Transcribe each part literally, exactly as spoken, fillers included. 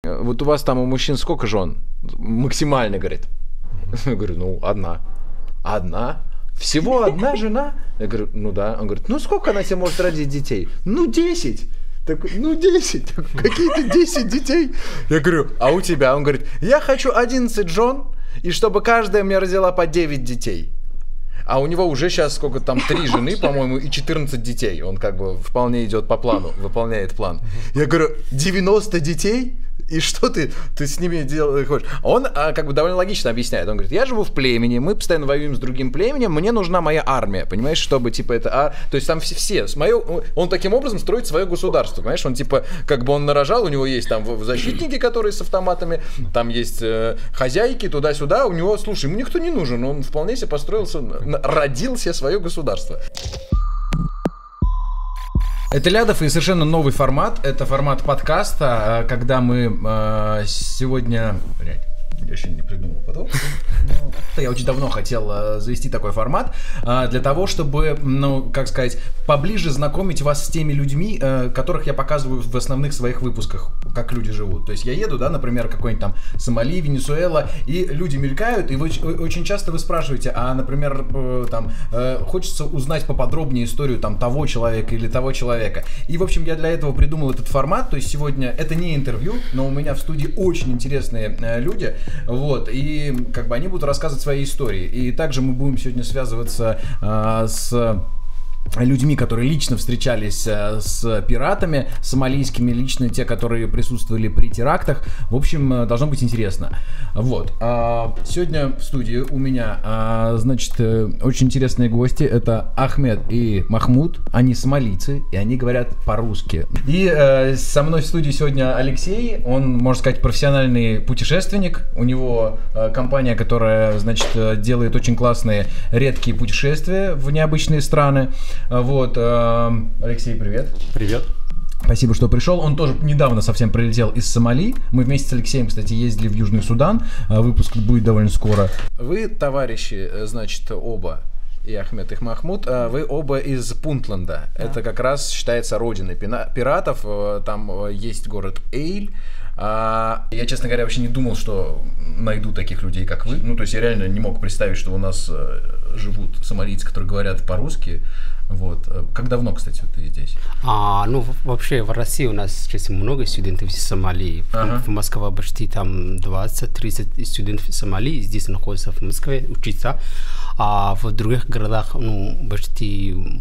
вот у вас там у мужчин сколько жен? Максимально, говорит. Я говорю, ну, одна. Одна? Всего одна жена? Я говорю, ну да. Он говорит, ну сколько она себе может родить детей? Ну, десять. Такой, ну, десять. Какие-то десять детей. Я говорю, а у тебя? Он говорит, я хочу одиннадцать жен, и чтобы каждая мне родила по девять детей. А у него уже сейчас сколько там, три жены, по-моему, и четырнадцать детей. Он как бы вполне идет по плану, выполняет план. Я говорю, девяносто детей? И что ты, ты с ними делаешь? Он а, как бы довольно логично объясняет. Он говорит, я живу в племени, мы постоянно воюем с другим племенем, мне нужна моя армия, понимаешь, чтобы типа это... А, то есть там все, все с моё, он таким образом строит свое государство, понимаешь? Он типа, как бы он нарожал, у него есть там защитники, которые с автоматами, там есть э, хозяйки, туда-сюда, у него, слушай, ему никто не нужен, он вполне себе построился, родил себе свое государство. Это Лядов и совершенно новый формат. Это формат подкаста, когда мы э, сегодня... Блядь, я еще не придумал потом. Я очень давно хотел э, завести такой формат э, для того, чтобы, ну, как сказать, поближе знакомить вас с теми людьми, э, которых я показываю в основных своих выпусках, как люди живут. То есть я еду, да, например, какой-нибудь там Сомали, Венесуэла, и люди мелькают, и вы, очень часто вы спрашиваете, а, например, э, там, э, хочется узнать поподробнее историю там того человека или того человека. И, в общем, я для этого придумал этот формат. То есть сегодня это не интервью, но у меня в студии очень интересные э, люди, вот, и как бы они будут рассказывать свои истории. И также мы будем сегодня связываться э, с людьми, которые лично встречались э, с пиратами сомалийскими, лично те, которые присутствовали при терактах. В общем, э, должно быть интересно. Вот. А сегодня в студии у меня, а, значит, э, очень интересные гости. Это Ахмед и Махмуд. Они сомалийцы, и они говорят по-русски. И э, со мной в студии сегодня Алексей. Он, можно сказать, профессиональный путешественник. У него э, компания, которая, значит, делает очень классные редкие путешествия в необычные страны. Вот, э, Алексей, привет. Привет. Спасибо, что пришел. Он тоже недавно совсем прилетел из Сомали. Мы вместе с Алексеем, кстати, ездили в Южный Судан. Выпуск будет довольно скоро. Вы, товарищи, значит, оба, и Ахмед, и Махмуд, вы оба из Пунтленда. Да. Это как раз считается родиной пиратов. Там есть город Эйль. Я, честно говоря, вообще не думал, что найду таких людей, как вы. Ну, то есть я реально не мог представить, что у нас живут сомалийцы, которые говорят по-русски. Вот. Как давно, кстати, ты здесь? А, ну, вообще в России у нас сейчас много студентов из Сомали. Ага. В Москве почти там двадцать-тридцать студентов из Сомали здесь находятся в Москве учиться. А в других городах, ну, почти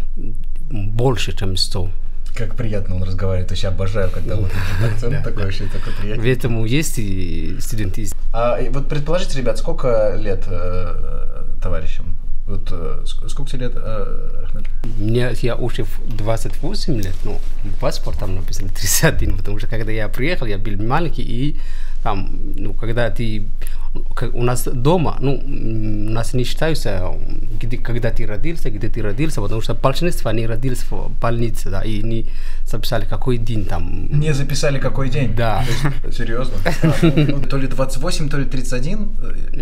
больше, чем сто. Как приятно он разговаривает, то есть я обожаю, когда вот акцент такой вообще такой приятный. Поэтому есть и студенты. А вот предположите, ребят, сколько лет э, товарищам? Вот э, сколько тебе лет, э, Ахмед? Мне, я уже двадцать восемь лет, ну, паспорт там написано тридцать один, потому что когда я приехал, я был маленький, и там, ну, когда ты, у нас дома, ну, у нас не считаются, где, когда ты родился, где ты родился, потому что большинство они родились в больнице, да, и не записали какой день там. Не записали какой день? Да. То есть, серьезно? А, ну, то ли двадцать восемь, то ли тридцать один?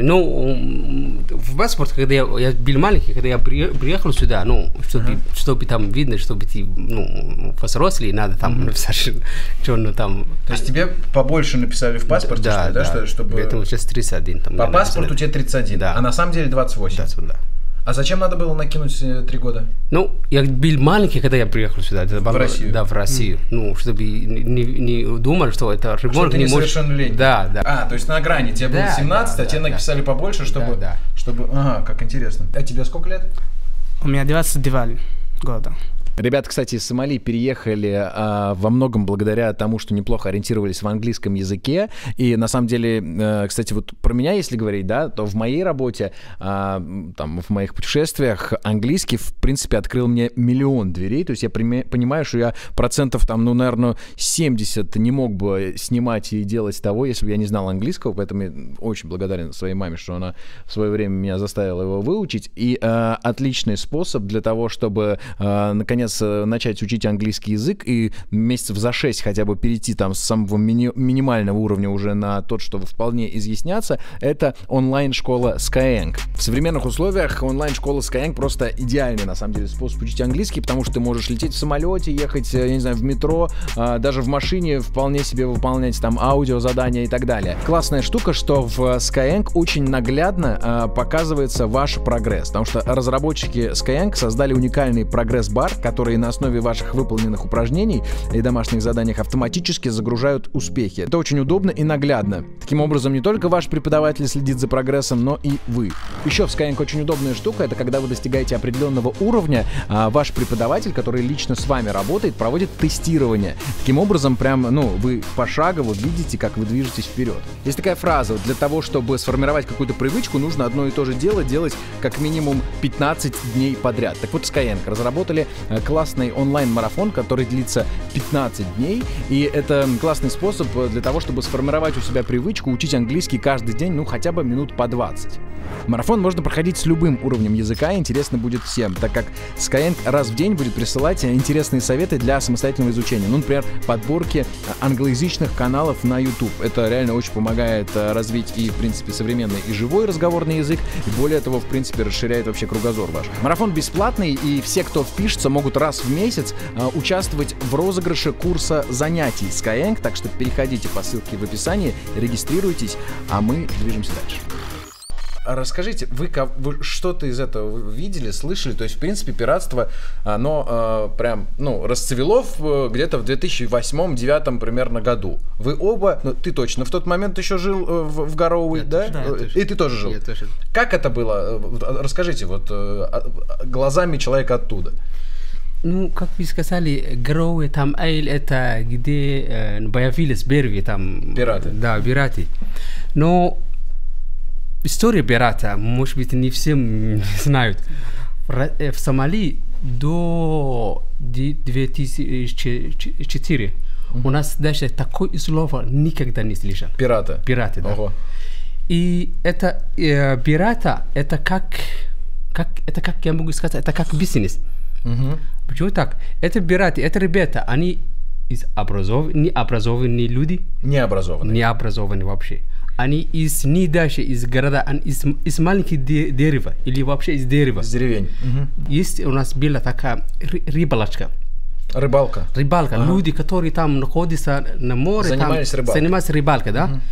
Ну, в паспорт, когда я, я был маленький, когда я приехал сюда, ну, чтобы, uh-huh. чтобы там видно, чтобы ты, ну, взрослый, надо там uh-huh. написать, что, ну, там. То есть тебе побольше написали в паспорте, да, что ли, да, да? Что, чтобы... Поэтому сейчас тридцать один. Там, по паспорту тебе тридцать один, да. А на самом деле двадцать восемь? двадцать, да. А зачем надо было накинуть три года? Ну, я был маленький, когда я приехал сюда. В был, Россию? Да, в Россию. Mm. Ну, чтобы не, не думали, что это ребенок не не может... Несовершеннолетний. Да, да. А, то есть на грани. Тебе да, было семнадцать, да, а тебе да, написали да. побольше, чтобы... Да, да. чтобы... Ага, как интересно. А тебе сколько лет? У меня двадцать два года. Ребята, кстати, из Сомали переехали а, во многом благодаря тому, что неплохо ориентировались в английском языке. И на самом деле, а, кстати, вот про меня, если говорить, да, то в моей работе, а, там, в моих путешествиях английский, в принципе, открыл мне миллион дверей. То есть я понимаю, что я процентов, там, ну, наверное, семьдесят не мог бы снимать и делать того, если бы я не знал английского. Поэтому я очень благодарен своей маме, что она в свое время меня заставила его выучить. И а, отличный способ для того, чтобы, а, наконец, наконец начать учить английский язык и месяцев за шесть хотя бы перейти там с самого мини- минимального уровня уже на тот, что вполне изъясняться, это онлайн-школа Skyeng. В современных условиях онлайн-школа Skyeng просто идеальный, на самом деле, способ учить английский, потому что ты можешь лететь в самолете, ехать, я не знаю, в метро, даже в машине вполне себе выполнять там аудиозадания и так далее. Классная штука, что в Skyeng очень наглядно показывается ваш прогресс, потому что разработчики Skyeng создали уникальный прогресс-бар, который на основе ваших выполненных упражнений и домашних заданиях автоматически загружают успехи. Это очень удобно и наглядно. Таким образом, не только ваш преподаватель следит за прогрессом, но и вы. Еще в Skyeng очень удобная штука, это когда вы достигаете определенного уровня, а ваш преподаватель, который лично с вами работает, проводит тестирование. Таким образом, прям, ну, вы пошагово видите, как вы движетесь вперед. Есть такая фраза: для того, чтобы сформировать какую-то привычку, нужно одно и то же дело делать как минимум пятнадцать дней подряд. Так вот, Skyeng разработали классный онлайн-марафон, который длится пятнадцать дней, и это классный способ для того, чтобы сформировать у себя привычку учить английский каждый день, ну, хотя бы минут по двадцать. Марафон можно проходить с любым уровнем языка, интересно будет всем, так как Skyeng раз в день будет присылать интересные советы для самостоятельного изучения. Ну, например, подборки англоязычных каналов на YouTube. Это реально очень помогает развить и, в принципе, современный и живой разговорный язык, и более того, в принципе, расширяет вообще кругозор ваш. Марафон бесплатный, и все, кто впишется, могут раз в месяц а, участвовать в розыгрыше курса занятий Skyeng, так что переходите по ссылке в описании, регистрируйтесь, а мы движемся дальше. Расскажите, вы, вы что-то из этого видели, слышали? То есть, в принципе, пиратство, оно э, прям, ну, расцвело в, где-то в две тысячи восьмом — две тысячи девятом примерно году. Вы оба, ну, ты точно в тот момент еще жил э, в, в Гароуи, да? да И ты тоже жил. Тоже. Как это было? Расскажите, вот э, глазами человека оттуда. Ну, как вы сказали, Гароуи, там Эйл, это где э, появились первые там... Пираты. Да, пираты. Но... История пирата, может быть, не все знают. В Сомали до две тысячи четвёртого uh-huh. у нас даже такое слово никогда не слышал. Пирата? Пираты, да. Ого. И это э, пирата, это как, как, это как я могу сказать, это как бизнес. Uh-huh. Почему так? Это пираты, это ребята, они из образов... не образованные люди. Не образованные. Не образованные вообще. Они из не даже из города, они из, из маленьких де, дерева или вообще из дерева. Из деревень. Угу. Есть у нас была такая рыбалочка. Рыбалка. Рыбалка. Ага. Люди, которые там находятся на море, занимались там, рыбалкой. Занимались рыбалкой, да? Угу.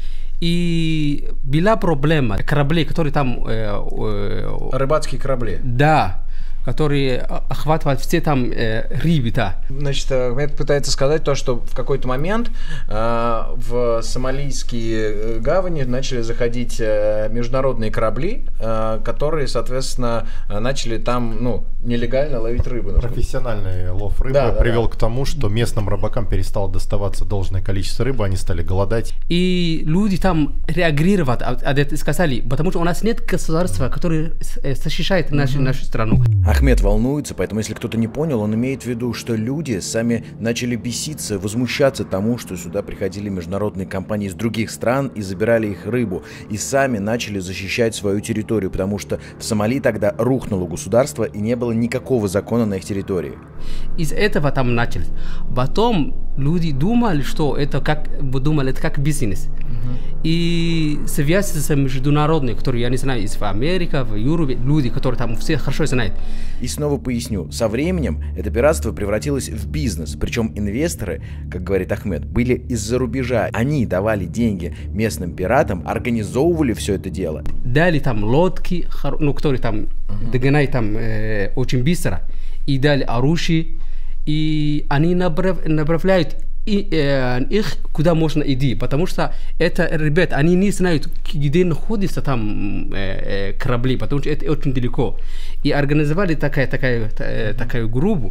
И была проблема. Корабли, которые там... Э, э, Рыбацкие корабли. Да. Которые охватывают все там э, рыбы, да. Значит, Ахмед пытается сказать то, что в какой-то момент э, в сомалийские гавани начали заходить э, международные корабли, э, которые, соответственно, начали там, ну, нелегально ловить рыбу. Профессиональный лов рыбы да, привел да, к тому, что местным рыбакам перестало доставаться должное количество рыбы, они стали голодать. И люди там реагировали, а, а, сказали, потому что у нас нет государства, которое защищает нашу, нашу страну. Ахмед волнуется, поэтому если кто-то не понял, он имеет в виду, что люди сами начали беситься, возмущаться тому, что сюда приходили международные компании из других стран и забирали их рыбу, и сами начали защищать свою территорию, потому что в Сомали тогда рухнуло государство и не было никакого закона на их территории. Из этого там началось. Потом люди думали, что это как, думали, это как бизнес. Uh-huh. И связь с международной, которые, я не знаю, из Америки, в Европе, люди, которые там все хорошо знают. И снова поясню, со временем это пиратство превратилось в бизнес, причем инвесторы, как говорит Ахмед, были из-за рубежа. Они давали деньги местным пиратам, организовывали все это дело. Дали там лодки, ну, которые там uh-huh. догоняют там э, очень быстро, и дали оружие, и они направ, направляют и, э, их куда можно идти, потому что это, ребят, они не знают, где находятся там э, э, корабли, потому что это очень далеко. И организовали такая, такая, э, такую группу,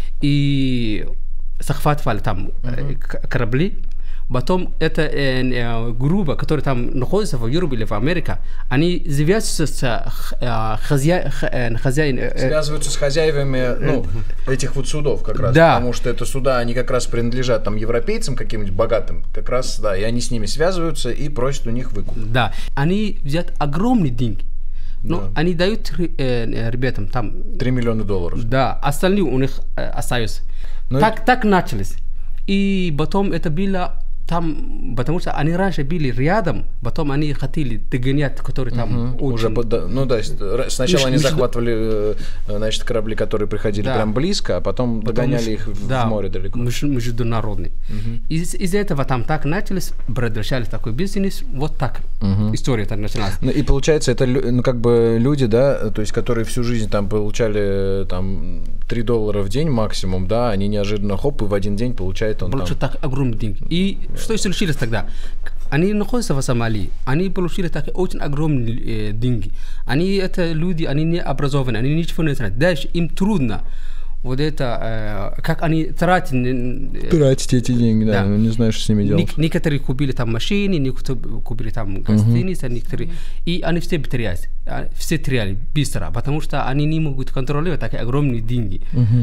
и захватывали там э, корабли. Потом эта э, э, группа, которая там находится в Европе или в Америке, они связываются с э, хозя... э, хозяин... Э, связываются с хозяевами, ну, этих вот судов как раз. Да. Потому что это суда, они как раз принадлежат там европейцам каким-нибудь богатым, как раз, да, и они с ними связываются и просят у них выкуп. Да. Они взят огромные деньги. Но Да. они дают э, ребятам там... три миллиона долларов. Да, остальные у них э, остаются. Но Так, так начались. И потом это было там, потому что они раньше были рядом, потом они хотели догонять, которые там Мгм. очень... Уже под- да, ну да, с- ра- сначала Между- они между- захватывали э, значит, корабли, которые приходили Да. прям близко, а потом Потом догоняли меж- их в да, море далеко. меж- международный. Из, из-за этого там так начались, продолжали такой бизнес, вот так история так началась. Ну и получается, это лю- ну, как бы люди, да, то есть, которые всю жизнь там получали э, там три доллара в день максимум, да, они неожиданно хоп, и в один день получает он Получили там. так огромные деньги. И что случилось тогда? Они находятся в Сомали, они получили так очень огромные э, деньги. Они это люди, они не образованы, они ничего не знают. Дальше им трудно. Вот это, э, как они тратят. э, Тратить эти деньги, да, Да. ну, не знаешь, что с ними делать. Ник- некоторые купили там машины, некоторые купили там гостиницы, некоторые, и они все терялись, а, все теряли быстро, потому что они не могут контролировать такие огромные деньги.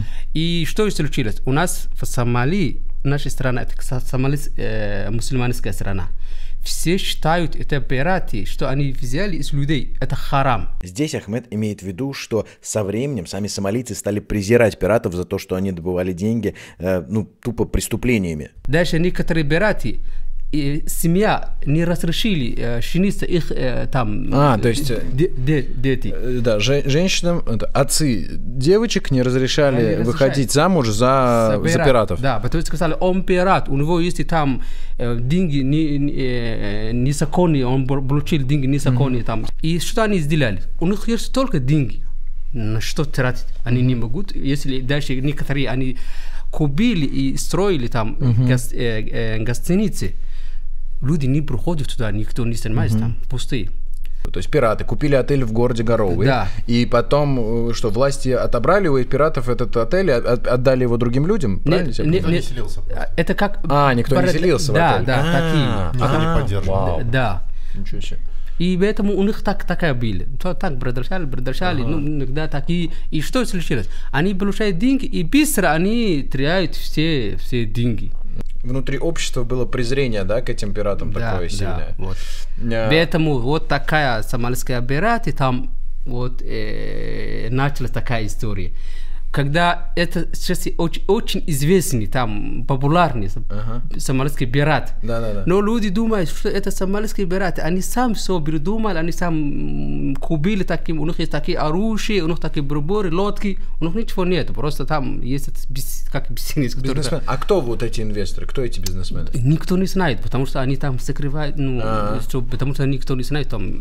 И что случилось? У нас в Сомали, наша страна, это Сомали э, мусульманская страна, все считают это пираты, что они взяли из людей, это харам. Здесь Ахмед имеет в виду, что со временем сами сомалийцы стали презирать пиратов за то, что они добывали деньги, э, ну, тупо преступлениями. Дальше некоторые пираты, и семья не разрешили э, жениться их э, там А, то есть, э, де- де- дети. Э, Да, же- женщинам, это, отцы девочек не разрешали Они разрешают. выходить замуж за, за Пират. пиратов. Да, потому что сказали, он пират, у него есть там э, деньги не, не, э, незаконные, он бл- получил деньги незаконные там. И что они сделали? У них есть только деньги. На что тратить? Они не могут. Если дальше некоторые они купили и строили там гос- э, э, гостиницы, люди не приходят туда, никто не занимается там, пустые. То есть пираты купили отель в городе Гароуэ, Да. и потом, э, что, власти отобрали у пиратов этот отель, и от- отдали его другим людям, правильно? я не- понимаю? Никто не не- селился просто. Это как... А, никто не Барат- селился в Да, отеле? да, А, такие. Никто не а, поддерживал. вау. Да. Ничего себе. И поэтому у них так, такая были. То так продолжали, продолжали, ну, иногда такие. И что случилось? Они получают деньги, и быстро они теряют все, все деньги. Внутри общества было презрение, да, к этим пиратам такое сильное. Да, вот. А, Поэтому вот такая сомальская операция, там вот э, началась такая история. Когда это сейчас очень, очень известный, там, популярный Ага. сомальский пират. Да-да-да. Но люди думают, что это сомальский пират. Они сами все придумали, они сами купили такие, у них есть такие оружия, у них такие приборы, лодки, у них ничего нет. Просто там есть этот бис- как бизнес, который... Бизнесмен. А кто вот эти инвесторы? Кто эти бизнесмены? Никто не знает, потому что они там закрывают, ну, А. что- потому что никто не знает, там,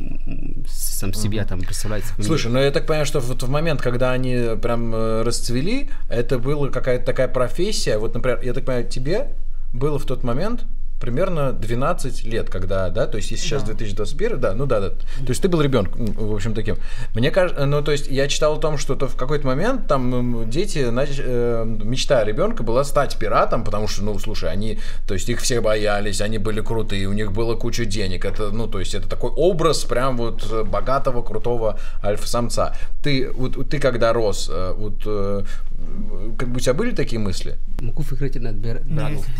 м, сам себя там представляет. Слушай, ну я так понимаю, что вот в момент, когда они прям э, расцвели, это была какая-то такая профессия. Вот, например, я так понимаю, тебе было в тот момент примерно двенадцать лет, когда, да, то есть если сейчас две тысячи двадцать первый, да, ну да, да, то есть ты был ребенком, в общем, таким. Мне кажется, ну то есть я читал о том, что то в какой-то момент там м, дети, нач- э, мечта ребенка была стать пиратом, потому что, ну слушай, они, то есть их все боялись, они были крутые, у них было куча денег, это, ну то есть это такой образ прям вот богатого, крутого альфа-самца. Ты, вот ты когда рос, э, вот э, как бы у тебя были такие мысли? Могу фигурировать над бир- Нет, бирагом. нет,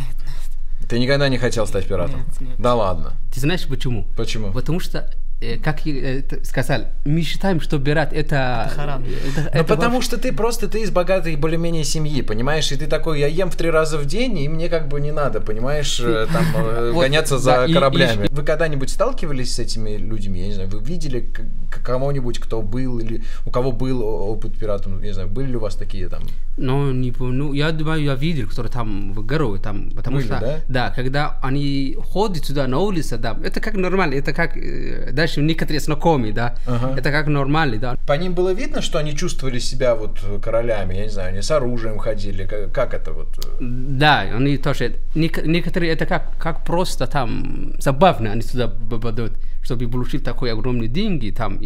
Ты никогда не хотел стать пиратом? Нет, нет. Да ладно. Ты знаешь почему? Почему? Потому что, э, как я э, т- сказал, мы считаем, что пират это... Это харам. это- Ну это потому вообще- что ты просто, ты из богатой более-менее семьи, понимаешь, и ты такой, я ем в три раза в день, и мне как бы не надо, понимаешь, э, там, э, Вот, гоняться да, за и- кораблями. и- Вы когда-нибудь сталкивались с этими людьми, я не знаю, вы видели к- к- кого-нибудь, кто был, или у кого был о- опыт пиратом, я не знаю, были ли у вас такие там? Ну, не помню. Ну, я думаю, я видел, которые там в гору, там, потому Были, что, да? когда они ходят сюда на улице, да, это как нормально, это как, э, даже некоторые знакомые, да, Ага. это как нормально, да. По ним было видно, что они чувствовали себя вот королями, я не знаю, они с оружием ходили, как, как это вот? э? Да, они тоже, нек- некоторые это как, как просто там забавно, они сюда попадут, чтобы получить такие огромные деньги там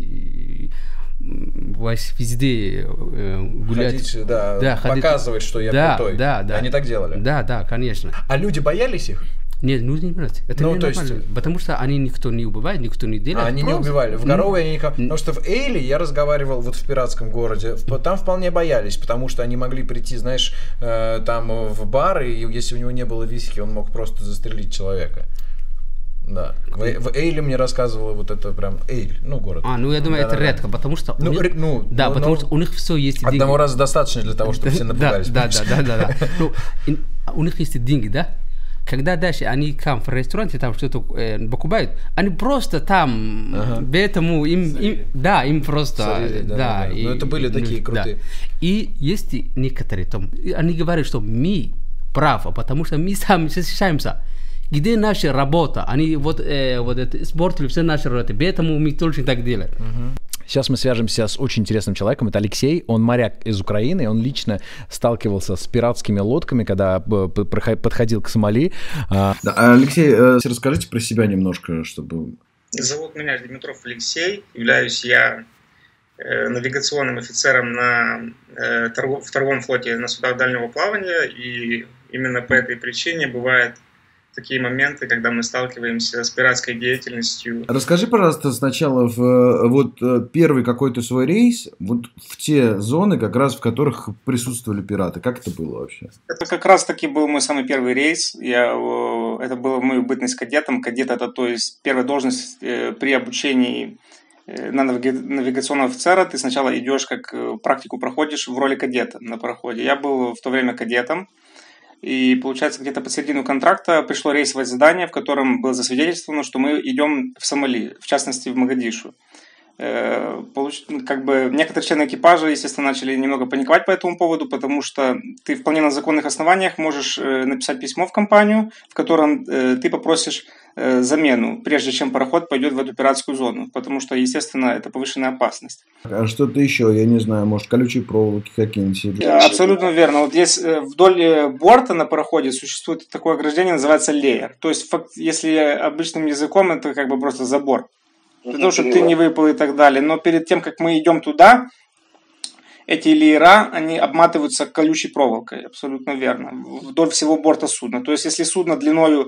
и м, вас везде э, гулять. Ходить, да, ходить. показывать, что я Да, крутой. Да, да. Они так делали? Да, да, конечно. А люди боялись их? Нет, люди не боятся. Это Ну, не то есть- нормально, потому что они никто не убивает, никто не делает. А они не просто- убивали. В Гароуэ они никого... Потому что в Эйле я разговаривал вот в пиратском городе, в- там вполне боялись, потому что они могли прийти, знаешь, э, там в бар, и если у него не было виски, он мог просто застрелить человека. Да. В, в Эйле мне рассказывала вот это прям Эйль, ну город. А, ну я думаю, да, это да, редко, потому что... Ну, у них, ре, ну, да, ну, потому ну, что у них все есть деньги. Одного раза достаточно для того, чтобы все напугались. Да, да, да, да, да. Ну, у них есть деньги, да? Когда дальше они там в ресторане там что-то э, покупают, они просто там, ага. поэтому им, им, да, им просто, Сорили, да, да, да. И, но это были и, такие ну, крутые. Да. И есть некоторые там, они говорят, что мы правы, потому что мы сами защищаемся. Где наша работа? Они вот, э, вот это испортили все наши работы, поэтому мы тоже так делаем. Угу. Сейчас мы свяжемся с очень интересным человеком. Это Алексей. Он моряк из Украины. Он лично сталкивался с пиратскими лодками, когда подходил к Сомали. Да, Алексей, расскажите про себя немножко, чтобы... Зовут меня Димитров Алексей. Являюсь я навигационным офицером на, в торговом флоте на судах дальнего плавания. И именно по этой причине бывает такие моменты, когда мы сталкиваемся с пиратской деятельностью. Расскажи, пожалуйста, сначала в, вот первый какой-то свой рейс, вот в те зоны, как раз в которых присутствовали пираты. Как это было вообще? Это как раз таки был мой самый первый рейс. Я, это было мою бытность кадетом. Кадет — это, то есть, первая должность при обучении на навигационного офицера. Ты сначала идешь, как практику проходишь в роли кадета на пароходе. Я был в то время кадетом. И, получается, где-то по середину контракта пришло рейсовое задание, в котором было засвидетельствовано, что мы идем в Сомали, в частности, в Могадишу. Как бы некоторые члены экипажа, естественно, начали немного паниковать по этому поводу, потому что ты вполне на законных основаниях можешь написать письмо в компанию, в котором ты попросишь замену, прежде чем пароход пойдет в эту пиратскую зону, потому что, естественно, это повышенная опасность. А что-то еще, я не знаю, может, колючие проволоки какие-нибудь? Абсолютно верно. Вот здесь вдоль борта на пароходе существует такое ограждение, называется леер. То есть, если обычным языком, это как бы просто забор. Для того, чтобы ты не выпал и так далее. Но перед тем, как мы идем туда, эти леера, они обматываются колючей проволокой, абсолютно верно, вдоль всего борта судна. То есть, если судно длиною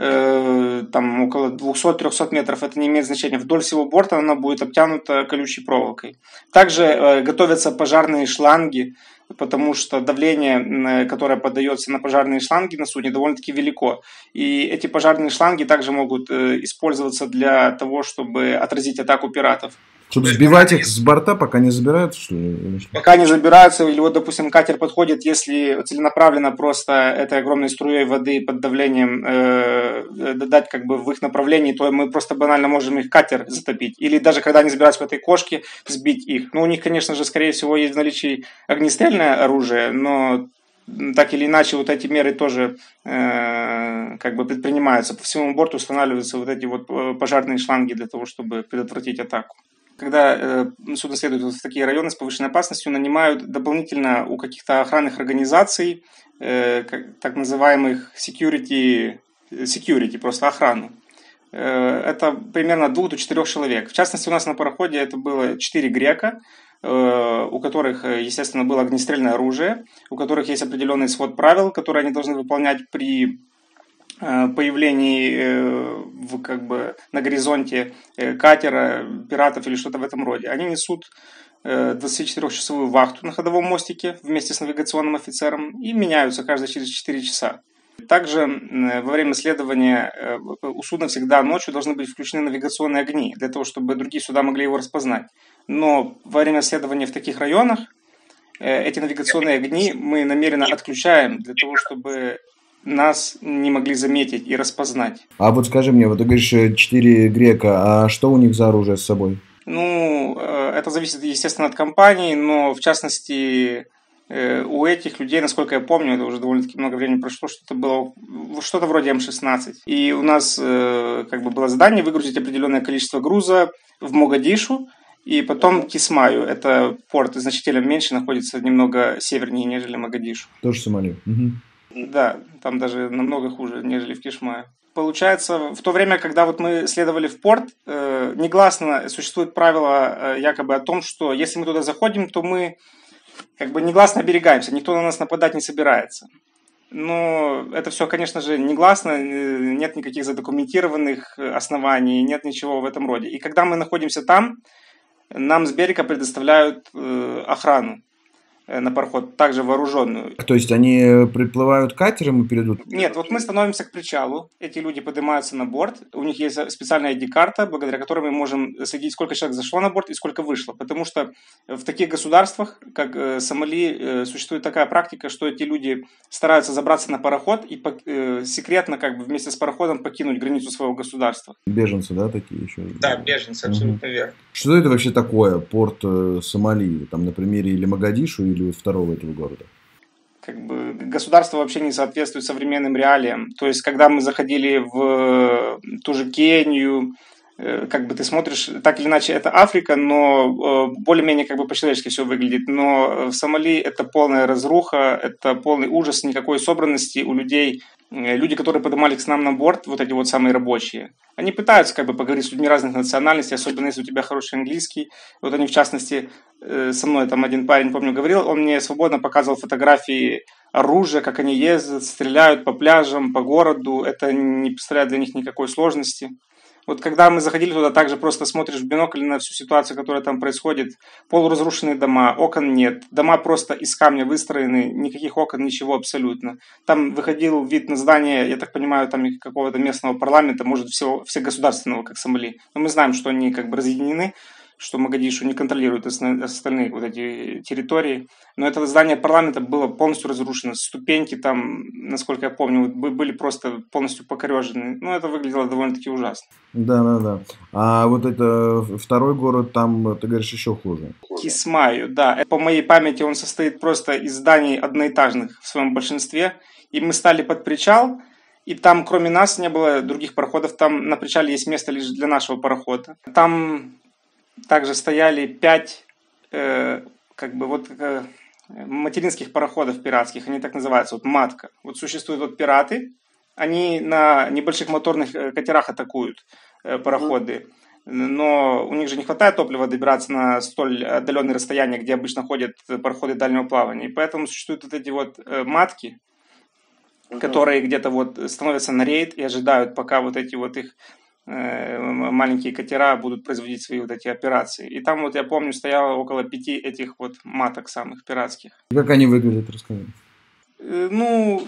э, там, около двухсот-трехсот метров, это не имеет значения, вдоль всего борта она будет обтянута колючей проволокой. Также э, готовятся пожарные шланги, потому что давление, которое поддается на пожарные шланги на судне, довольно-таки велико. И эти пожарные шланги также могут э, использоваться для того, чтобы отразить атаку пиратов. Чтобы сбивать их с борта, пока не забираются, что ли? Пока не забираются, или вот, допустим, катер подходит, если целенаправленно просто этой огромной струей воды под давлением э, дать как бы в их направлении, то мы просто банально можем их катер затопить. Или даже когда они забираются в этой кошке, сбить их. Ну, у них, конечно же, скорее всего, есть в наличии огнестрельное оружие, но так или иначе вот эти меры тоже э, как бы предпринимаются. По всему борту устанавливаются вот эти вот пожарные шланги для того, чтобы предотвратить атаку. Когда э, судно следует вот в такие районы с повышенной опасностью, нанимают дополнительно у каких-то охранных организаций, э, как, так называемых security, security, просто охрану. Э, это примерно от двух до четырех человек. В частности, у нас на пароходе это было четыре грека, э, у которых, естественно, было огнестрельное оружие, у которых есть определенный свод правил, которые они должны выполнять при появлении э, в, как бы, на горизонте э, катера, пиратов или что-то в этом роде. Они несут э, двадцатичетырёхчасовую вахту на ходовом мостике вместе с навигационным офицером и меняются каждые через четыре часа. Также э, во время следования э, у судна всегда ночью должны быть включены навигационные огни, для того, чтобы другие суда могли его распознать. Но во время следования в таких районах э, эти навигационные огни мы намеренно отключаем для того, чтобы нас не могли заметить и распознать. А вот скажи мне, вот ты говоришь четыре грека, а что у них за оружие с собой? Ну, это зависит, естественно, от компании, но в частности у этих людей, насколько я помню, это уже довольно-таки много времени прошло, что-то было что-то вроде эм шестнадцать. И у нас как бы было задание выгрузить определенное количество груза в Могадишу, и потом Кисмаю. Это порт значительно меньше, находится немного севернее, нежели Могадишу. Тоже Сомали. Угу. Да, там даже намного хуже, нежели в Кишмае. Получается, в то время, когда вот мы следовали в порт, э, негласно существует правило э, якобы о том, что если мы туда заходим, то мы как бы негласно оберегаемся, никто на нас нападать не собирается. Но это все, конечно же, негласно, нет никаких задокументированных оснований, нет ничего в этом роде. И когда мы находимся там, нам с берега предоставляют э, охрану. на пароход, также вооруженную. То есть они приплывают катером и перейдут? Нет, вот мы становимся к причалу, эти люди поднимаются на борт, у них есть специальная ай ди-карта, благодаря которой мы можем следить, сколько человек зашло на борт и сколько вышло, потому что в таких государствах, как Сомали, существует такая практика, что эти люди стараются забраться на пароход и секретно как бы вместе с пароходом покинуть границу своего государства. Беженцы, да, такие еще? Да, беженцы, абсолютно угу. верно. Что это вообще такое, порт Сомали, там на примере или Могадишу, или второго этого города? Как бы государство вообще не соответствует современным реалиям. То есть, когда мы заходили в ту же Кению, как бы ты смотришь, так или иначе, это Африка, но более-менее как бы по-человечески все выглядит. Но в Сомали это полная разруха, это полный ужас, никакой собранности у людей. Люди, которые поднимались к нам на борт, вот эти вот самые рабочие, они пытаются как бы поговорить с людьми разных национальностей, особенно если у тебя хороший английский. Вот они, в частности, со мной там один парень, помню, говорил, он мне свободно показывал фотографии оружия, как они ездят, стреляют по пляжам, по городу. Это не представляет для них никакой сложности. Вот когда мы заходили туда, также просто смотришь в бинокль на всю ситуацию, которая там происходит. Полуразрушенные дома, окон нет. Дома просто из камня выстроены, никаких окон, ничего абсолютно. Там выходил вид на здание, я так понимаю, там какого-то местного парламента, может, всего, всегосударственного, как Сомали. Но мы знаем, что они как бы разъединены, что Могадишу не контролирует остальные вот эти территории. Но это здание парламента было полностью разрушено. Ступеньки там, насколько я помню, были просто полностью покорежены. Ну, это выглядело довольно-таки ужасно. Да, да, да. А вот это второй город, там, ты говоришь, еще хуже. Кисмаю, да. По моей памяти он состоит просто из зданий одноэтажных в своем большинстве. И мы стали под причал, и там, кроме нас, не было других пароходов. Там на причале есть место лишь для нашего парохода. Там также стояли пять э, как бы вот э, материнских пароходов пиратских, они так называются, вот матка. Вот существуют вот пираты, они на небольших моторных катерах атакуют э, пароходы, но у них же не хватает топлива добираться на столь отдаленные расстояния, где обычно ходят пароходы дальнего плавания, и поэтому существуют вот эти вот э, матки, uh-huh. которые где-то вот становятся на рейд и ожидают, пока вот эти вот их маленькие катера будут производить свои вот эти операции. И там вот, я помню, стояло около пяти этих вот маток самых пиратских. Как они выглядят, расскажи. Ну,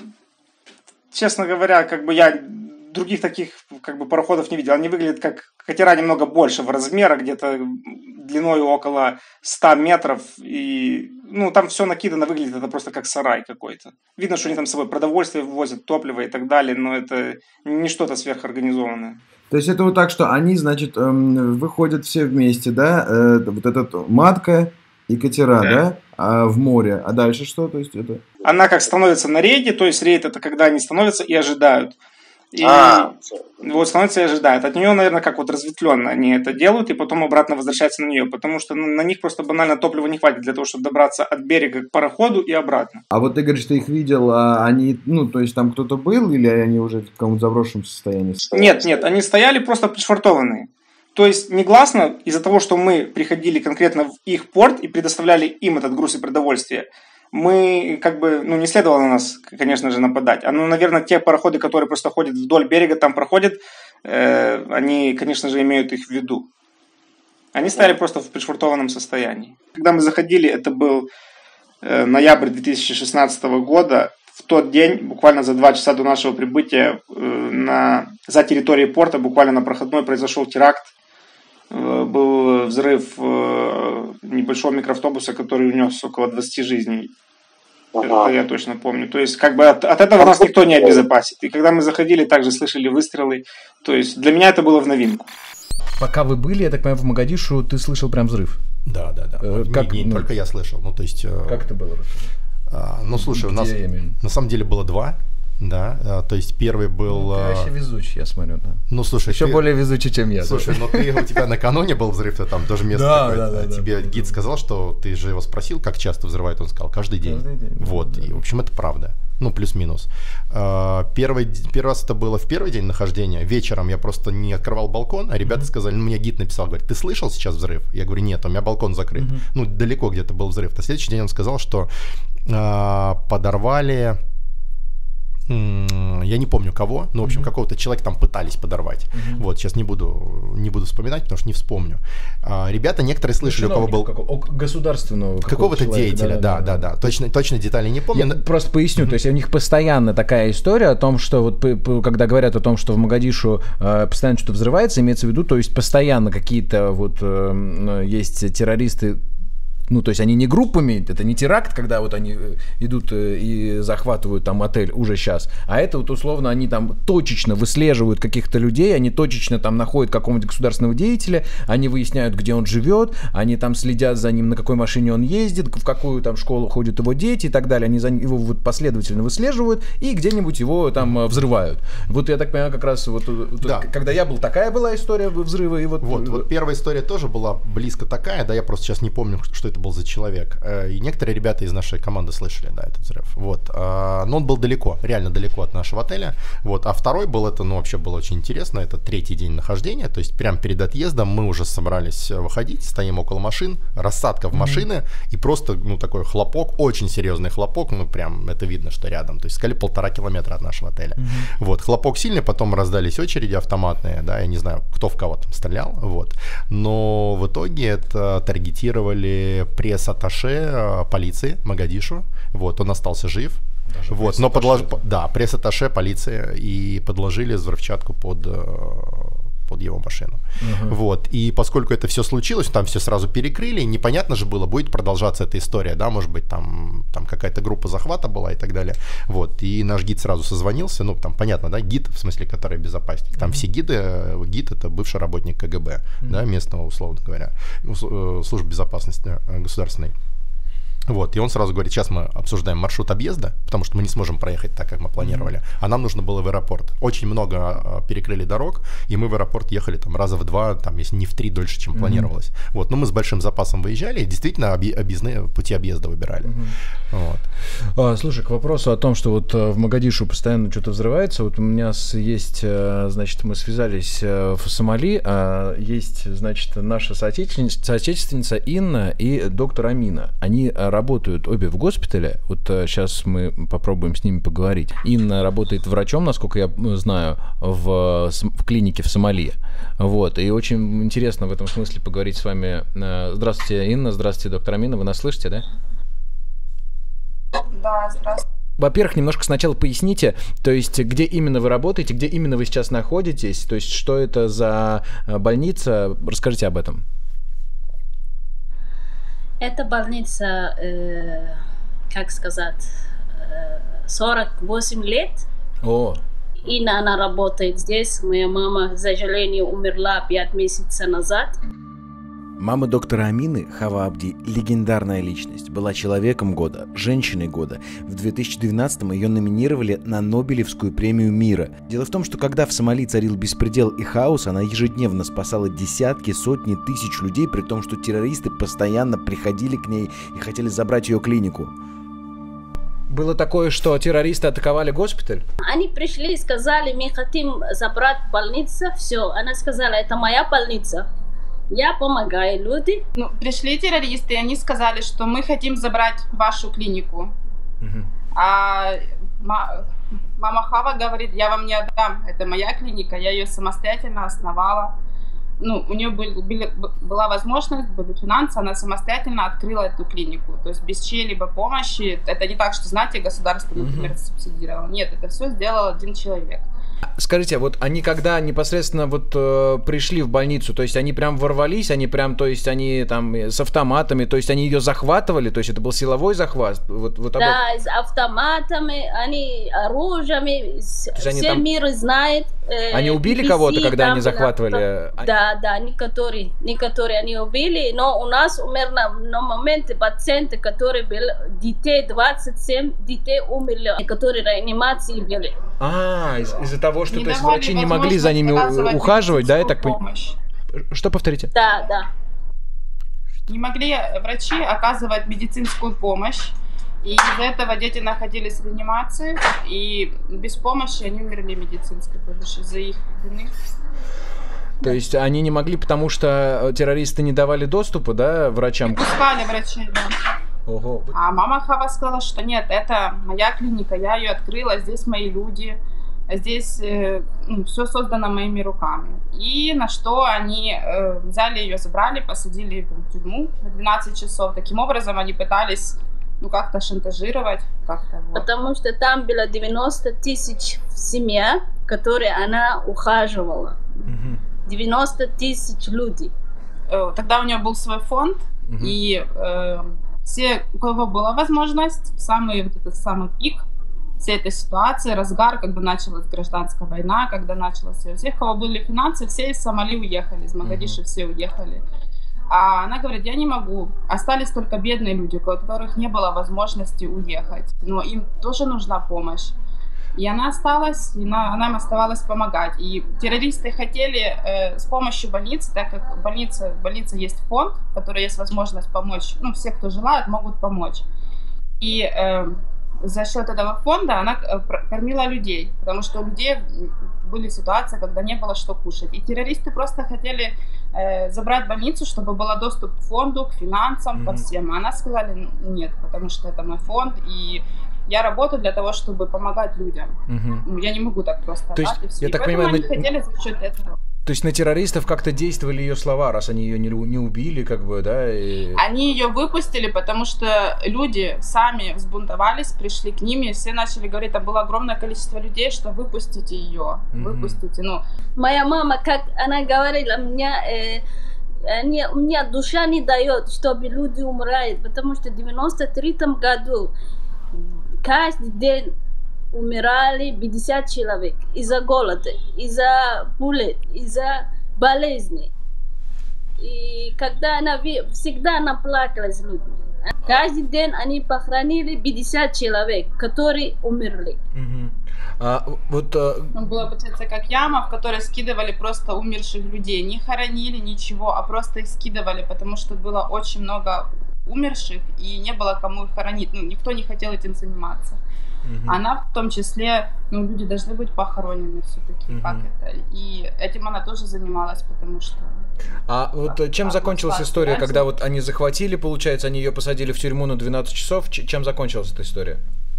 честно говоря, как бы я других таких как бы пароходов не видел. Они выглядят как катера немного большего размера, где-то длиной около ста метров. И, ну, там все накидано, выглядит это просто как сарай какой-то. Видно, что они там с собой продовольствие ввозят, топливо и так далее, но это не что-то сверхорганизованное. То есть это вот так, что они, значит, выходят все вместе, да, вот этот матка и катера, да, да? А в море, а дальше что? То есть это... Она как становится на рейде, то есть рейд это когда они становятся и ожидают. И а. вот становятся и ожидают. От нее, наверное, как вот разветвленно они это делают, и потом обратно возвращаются на нее, потому что на них просто банально топлива не хватит для того, чтобы добраться от берега к пароходу и обратно. А вот ты говоришь, что их видел, а они, ну, то есть там кто-то был, или они уже в каком-то заброшенном состоянии? Нет, нет, они стояли просто пришвартованные. То есть негласно из-за того, что мы приходили конкретно в их порт и предоставляли им этот груз и продовольствие, мы как бы, ну, не следовало на нас, конечно же, нападать. А, ну, наверное, те пароходы, которые просто ходят вдоль берега, там проходят, э, они, конечно же, имеют их в виду. Они стояли просто в пришвартованном состоянии. Когда мы заходили, это был э, ноябрь две тысячи шестнадцатого года. В тот день, буквально за два часа до нашего прибытия, э, на, за территорией порта, буквально на проходной, произошел теракт. Э, был взрыв э, небольшого микроавтобуса, который унес около двадцати жизней. Ага. Это я точно помню. То есть, как бы от, от этого нас никто не обезопасит. И когда мы заходили, также слышали выстрелы. То есть, для меня это было в новинку. Пока вы были, я так понимаю, в Могадишу, ты слышал прям взрыв? Да, да, да. Э, не, как, не, не ну, только я слышал. Ну, то есть... Как это было? А, ну, слушай, у нас на самом деле было два. Да, а, то есть первый был... Ну, ты вообще везучий, я смотрю, да. Ну, слушай, еще ты... более везучий, чем я. Слушай, ну ты, у тебя накануне был взрыв, ты там тоже место да, какое-то. Да, да, тебе да, гид да. сказал, что ты же его спросил, как часто взрывает, он сказал, каждый день. Каждый день. Вот, да, и, да. в общем, это правда. Ну, плюс-минус. Первый, первый раз это было в первый день нахождения. Вечером я просто не открывал балкон, а ребята mm-hmm. сказали, ну, мне гид написал, говорит, ты слышал сейчас взрыв? Я говорю, нет, у меня балкон закрыт. Mm-hmm. Ну, далеко где-то был взрыв. На следующий день он сказал, что э, подорвали... я не помню кого, но, в общем, mm-hmm. какого-то человека там пытались подорвать. Mm-hmm. Вот, сейчас не буду, не буду вспоминать, потому что не вспомню. А, ребята некоторые слышали, ну, у кого был... Какого, государственного какого-то деятеля, да, да, да, да. Точно, точно детали не помню. Я но... просто поясню, mm-hmm. то есть у них постоянно такая история о том, что вот когда говорят о том, что в Могадишу э, постоянно что-то взрывается, имеется в виду, то есть постоянно какие-то вот э, есть террористы. Ну, то есть они не группами, это не теракт, когда вот они идут и захватывают там отель уже сейчас, а это вот условно они там точечно выслеживают каких-то людей, они точечно там находят какого-нибудь государственного деятеля, они выясняют, где он живет, они там следят за ним, на какой машине он ездит, в какую там школу ходят его дети и так далее, они за его вот последовательно выслеживают и где-нибудь его там взрывают. Вот я так понимаю, как раз вот, да. вот когда я был, такая была история взрыва. И вот... Вот, вот первая история тоже была близко такая, да, я просто сейчас не помню, что это был за человек. И некоторые ребята из нашей команды слышали, да, этот взрыв. Вот. Но он был далеко, реально далеко от нашего отеля. Вот. А второй был, это, ну, вообще было очень интересно, это третий день нахождения, то есть прямо перед отъездом мы уже собрались выходить, стоим около машин, рассадка в машины, mm-hmm. и просто, ну, такой хлопок, очень серьезный хлопок, ну, прям это видно, что рядом, то есть сказали полтора километра от нашего отеля. Mm-hmm. Вот. Хлопок сильный, потом раздались очереди автоматные, да, я не знаю, кто в кого там стрелял, вот. Но в итоге это таргетировали пресс-атташе полиции Могадишу, вот, он остался жив, даже вот, но подлож... да, пресс-атташе полиции, и подложили взрывчатку под, под его машину, uh-huh. вот, и поскольку это все случилось, там все сразу перекрыли, непонятно же было, будет продолжаться эта история, да, может быть, там, там какая-то группа захвата была и так далее, вот, и наш гид сразу созвонился, ну, там, понятно, да, гид, в смысле, который безопасник, там uh-huh. все гиды, гид — это бывший работник ка гэ бэ, uh-huh. да, местного, условно говоря, службы безопасности государственной. Вот, и он сразу говорит, сейчас мы обсуждаем маршрут объезда, потому что мы не сможем проехать так, как мы планировали, mm-hmm. а нам нужно было в аэропорт. Очень много а, перекрыли дорог, и мы в аэропорт ехали там раза в два, там, если не в три дольше, чем mm-hmm. планировалось. Вот, но мы с большим запасом выезжали, и действительно объ- объездные пути объезда выбирали. Mm-hmm. Вот. А, слушай, к вопросу о том, что вот в Могадишу постоянно что-то взрывается, вот у меня есть, значит, мы связались в Сомали, а есть, значит, наша соотечественница, соотечественница Инна и доктор Амина. Они работают обе в госпитале, вот сейчас мы попробуем с ними поговорить. Инна работает врачом, насколько я знаю, в, в клинике в Сомали. Вот, и очень интересно в этом смысле поговорить с вами. Здравствуйте, Инна, здравствуйте, доктор Амина, вы нас слышите, да? Да, здравствуйте. Во-первых, немножко сначала поясните, то есть где именно вы работаете, где именно вы сейчас находитесь, то есть что это за больница, расскажите об этом. Это больница, э, как сказать, э, сорок восемь лет. О. Инна, она работает здесь. Моя мама, к сожалению, умерла пять месяцев назад. Мама доктора Амины, Хава Абди, легендарная личность, была человеком года, женщиной года. В две тысячи двенадцатом ее номинировали на Нобелевскую премию мира. Дело в том, что когда в Сомали царил беспредел и хаос, она ежедневно спасала десятки, сотни тысяч людей, при том, что террористы постоянно приходили к ней и хотели забрать ее клинику. Было такое, что террористы атаковали госпиталь? Они пришли и сказали, мы хотим забрать больницу, все. Она сказала, это моя больница. Я помогаю людям. Ну, пришли террористы, и они сказали, что мы хотим забрать вашу клинику. Uh-huh. А ма- мама Хава говорит, я вам не отдам, это моя клиника, я ее самостоятельно основала. Ну, у нее был, были, была возможность, были финансы, она самостоятельно открыла эту клинику. То есть без чьей-либо помощи. Это не так, что, знаете, государство, например, uh-huh. субсидировало. Нет, это все сделал один человек. Скажите, вот они когда непосредственно вот э, пришли в больницу, то есть они прям ворвались, они прям, то есть они там с автоматами, то есть они ее захватывали, то есть это был силовой захват? Вот, вот да, с автоматами, они оружием, все там... мир знает. Э, они убили кого-то, когда там, они захватывали? Там, да, да, некоторые, некоторые они убили, но у нас умер на, на момент пациенты, которые были, детей, двадцать семь детей умерли, которые реанимации были. А, из- из-за того, что то есть врачи не могли за ними ухаживать, да, я так понимаю? Что, повторите? Да, да. Не могли врачи оказывать медицинскую помощь, и из-за этого дети находились в реанимации, и без помощи они умерли медицинской помощи из-за их вины. То есть они не могли, потому что террористы не давали доступа, да, врачам? Не пускали врачей, да. Ого. А мама Хава сказала, что нет, это моя клиника, я ее открыла, здесь мои люди, здесь э, ну, все создано моими руками. И на что они э, взяли ее, забрали, посадили в тюрьму на двенадцать часов. Таким образом они пытались ну как-то шантажировать. Как-то, вот. Потому что там было девяносто тысяч семья, которые она ухаживала. девяносто тысяч людей. Тогда у нее был свой фонд, угу. и э, все, у кого была возможность, самый вот этот самый пик всей этой ситуации, разгар, когда началась гражданская война, когда началась у всех, у кого были финансы, все из Сомали уехали, из Могадишо угу. все уехали. А она говорит, я не могу, остались только бедные люди, у которых не было возможности уехать, но им тоже нужна помощь. И она осталась, и она, она им оставалась помогать. И террористы хотели э, с помощью больницы, так как больница, в больнице есть фонд, в котором есть возможность помочь, ну, все, кто желает, могут помочь. И э, за счет этого фонда она кормила людей, потому что у людей были ситуации, когда не было что кушать. И террористы просто хотели э, забрать больницу, чтобы был доступ к фонду, к финансам, mm-hmm. ко всем. А она сказала, нет, потому что это мой фонд, и я работаю для того, чтобы помогать людям. Угу. Я не могу так просто То дать, есть, и все. Я и так поэтому понимаю, они на... хотели за счет этого. То есть на террористов как-то действовали ее слова, раз они ее не, не убили, как бы, да? И... Они ее выпустили, потому что люди сами взбунтовались, пришли к ним, и все начали говорить, там было огромное количество людей, что выпустите ее, mm-hmm. выпустите, ну. Моя мама, как она говорила, меня... Э... Не, у меня душа не дает, чтобы люди умирают, потому что в девяносто третьем году каждый день умирали пятьдесят человек из-за голода, из-за пуль, из-за болезней. И когда она всегда она плакала с людьми. Каждый день они похоронили пятьдесят человек, которые умерли. Mm-hmm. А, вот, а... Была, получается, как яма, в которой скидывали просто умерших людей. Не хоронили ничего, а просто их скидывали, потому что было очень много умерших, и не было кому их хоронить. Ну, никто не хотел этим заниматься. Uh-huh. Она в том числе, ну, люди должны быть похоронены все-таки, uh-huh. как это. И этим она тоже занималась, потому что... А вот да, чем закончилась да, история, да, когда вот они захватили, получается, они ее посадили в тюрьму на двенадцать часов? Чем закончилась эта история?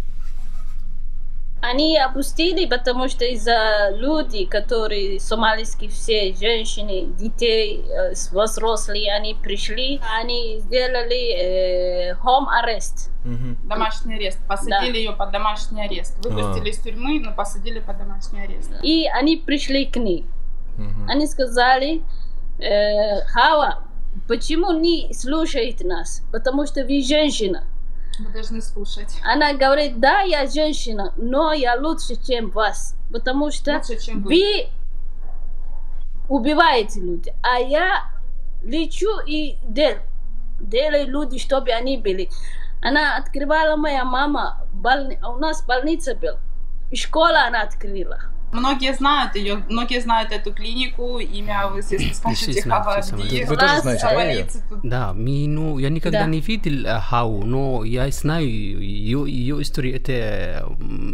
Они опустили, потому что из-за людей, которые сомалийские все, женщины, детей, взрослые, они пришли, они сделали э, home arrest. Угу. Домашний арест. Посадили да. ее под домашний арест. Выпустили а. из тюрьмы, но посадили под домашний арест. И они пришли к ней. Угу. Они сказали, э, Хава, почему не слушаете нас? Потому что вы женщина. Мы должны слушать. Она говорит, да, я женщина, но я лучше, чем вас, потому что лучше, чем вы. вы убиваете людей, а я лечу и дел, делаю люди, чтобы они были. Она открывала, моя мама, больни... у нас больница была, школа она открыла. Многие знают ее, многие знают эту клинику, имя вы, если скажете, Хава Абди. Вы тоже знаете, да, ее? Да, ми, ну, я никогда да. не видел Хаву, но я знаю ее, ее историю, это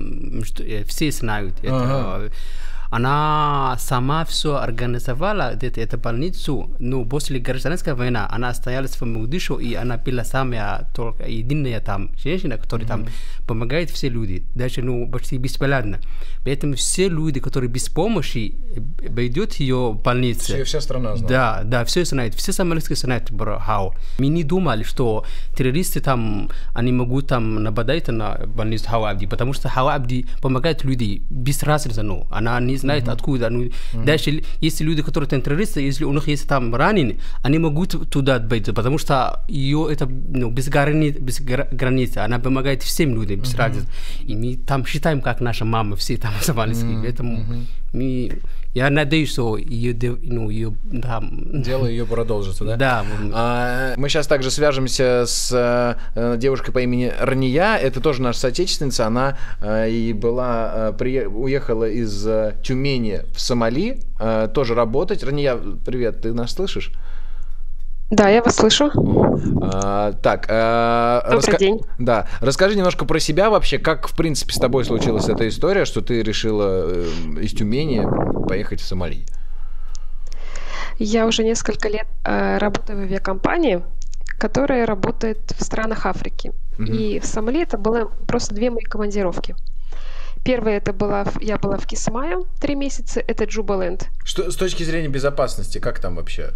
все знают. Это, ага. Она сама все организовала, это, эту больницу, но после гражданской войны она осталась в Могадишо, и она была самая только единая там женщина, которая mm-hmm. там помогает все люди, даже ну, почти бесплатно. Поэтому все люди, которые без помощи, пойдут ее в больницу. Все, вся страна знает. Да, да, все знают, все сомалийские знают про Хау. Мы не думали, что террористы там, они могут там нападать на больницу Хава Абди, потому что Хава Абди помогает людям без разницы, ну, она не знает mm-hmm. откуда. Ну, mm-hmm. Дальше, если люди, которые там террористы, если у них есть там ранены, они могут туда пойти, потому что ее это ну, без, грани, без границы, она помогает всем людям без mm-hmm. разницы. И мы там считаем, как наша мама, все там сомалийские, mm-hmm. поэтому mm-hmm. мы... Я надеюсь, что ее, ну, ее там... дело ее продолжится, да? Да. А, мы сейчас также свяжемся с а, девушкой по имени Рания. Это тоже наша соотечественница. Она а, и была, а, при... уехала из а, Тюмени в Сомали, а, тоже работать. Рания, привет, ты нас слышишь? Да, я вас слышу. А, так, а, добрый раска... день. Да, расскажи немножко про себя вообще, как в принципе с тобой случилась эта история, что ты решила э, из Тюмени поехать в Сомали. Я уже несколько лет э, работаю в авиакомпании, которая работает в странах Африки. Mm-hmm. И в Сомали это было просто две мои командировки. Первая это была, я была в Кисмайо три месяца, это Джубаленд. Что с точки зрения безопасности, как там вообще?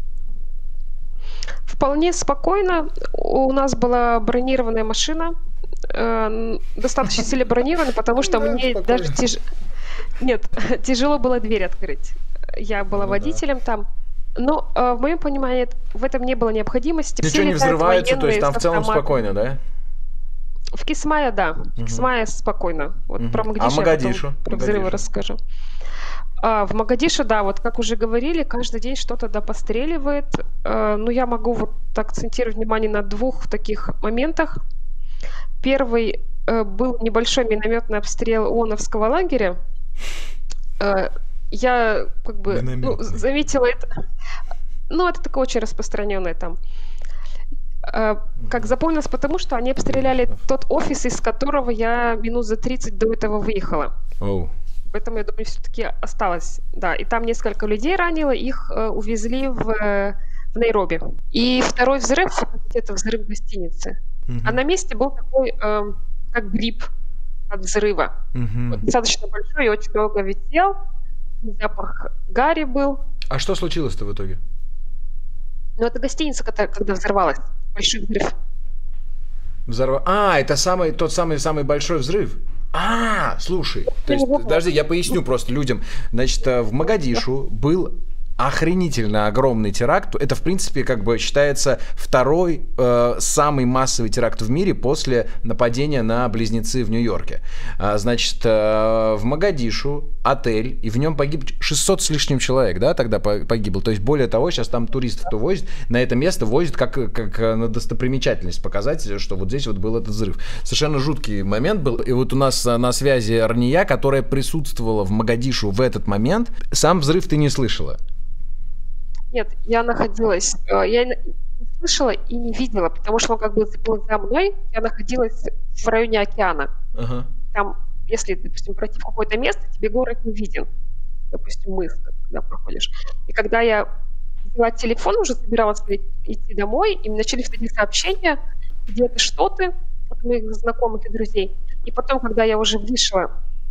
Вполне спокойно. У нас была бронированная машина, э, достаточно сильно бронированная, потому что мне даже тяж... Нет, тяжело было дверь открыть. Я была водителем там. Но э, в моем понимании в этом не было необходимости. Ничего не взрывается, то есть там в целом спокойно, да? В Кисмайо, да. В uh-huh. Кисмайо спокойно. Вот uh-huh. про Могадишо, а Могадишо? Про взрывы расскажу. А, в Могадишо, да, вот как уже говорили, каждый день что-то да постреливает. А, ну, я могу вот акцентировать внимание на двух таких моментах. Первый а, был небольшой минометный обстрел ООНовского лагеря. А, я как бы ну, заметила это. Ну, это такое очень распространенное там. Как запомнилось, потому что они обстреляли тот офис, из которого я минут за тридцать до этого выехала. Oh. Поэтому, я думаю, все-таки осталось. Да, и там несколько людей ранило, их э, увезли в, в Найроби. И второй взрыв, это взрыв гостиницы. Uh-huh. А на месте был такой, э, как гриб от взрыва. Uh-huh. Вот, достаточно большой и очень долго висел. Запах гари был. А что случилось-то в итоге? Ну, это гостиница, когда, когда взорвалась. Большой взрыв. Взорва... А, это самый, тот самый-самый большой взрыв? А, слушай, то есть, подожди, я поясню просто людям. Значит, в Могадишу был охренительно огромный теракт. Это, в принципе, как бы считается второй э, самый массовый теракт в мире после нападения на близнецы в Нью-Йорке. А, значит, э, в Могадишу отель, и в нем погиб шестьсот с лишним человек, да, тогда погибло. То есть, более того, сейчас там туристов-то возят, на это место возят как, как на достопримечательность показать, что вот здесь вот был этот взрыв. Совершенно жуткий момент был. И вот у нас на связи Арния, которая присутствовала в Могадишу в этот момент. Сам взрыв ты не слышала? Нет, я находилась, я не слышала и не видела, потому что он как бы был за мной, я находилась в районе океана. Uh-huh. Там, если, допустим, пройти в какое-то место, тебе город не виден, допустим, мыс, когда проходишь. И когда я взяла телефон, уже собиралась идти домой, и мне начали входить сообщения, где ты, что ты, от моих знакомых и друзей. И потом, когда я уже вышла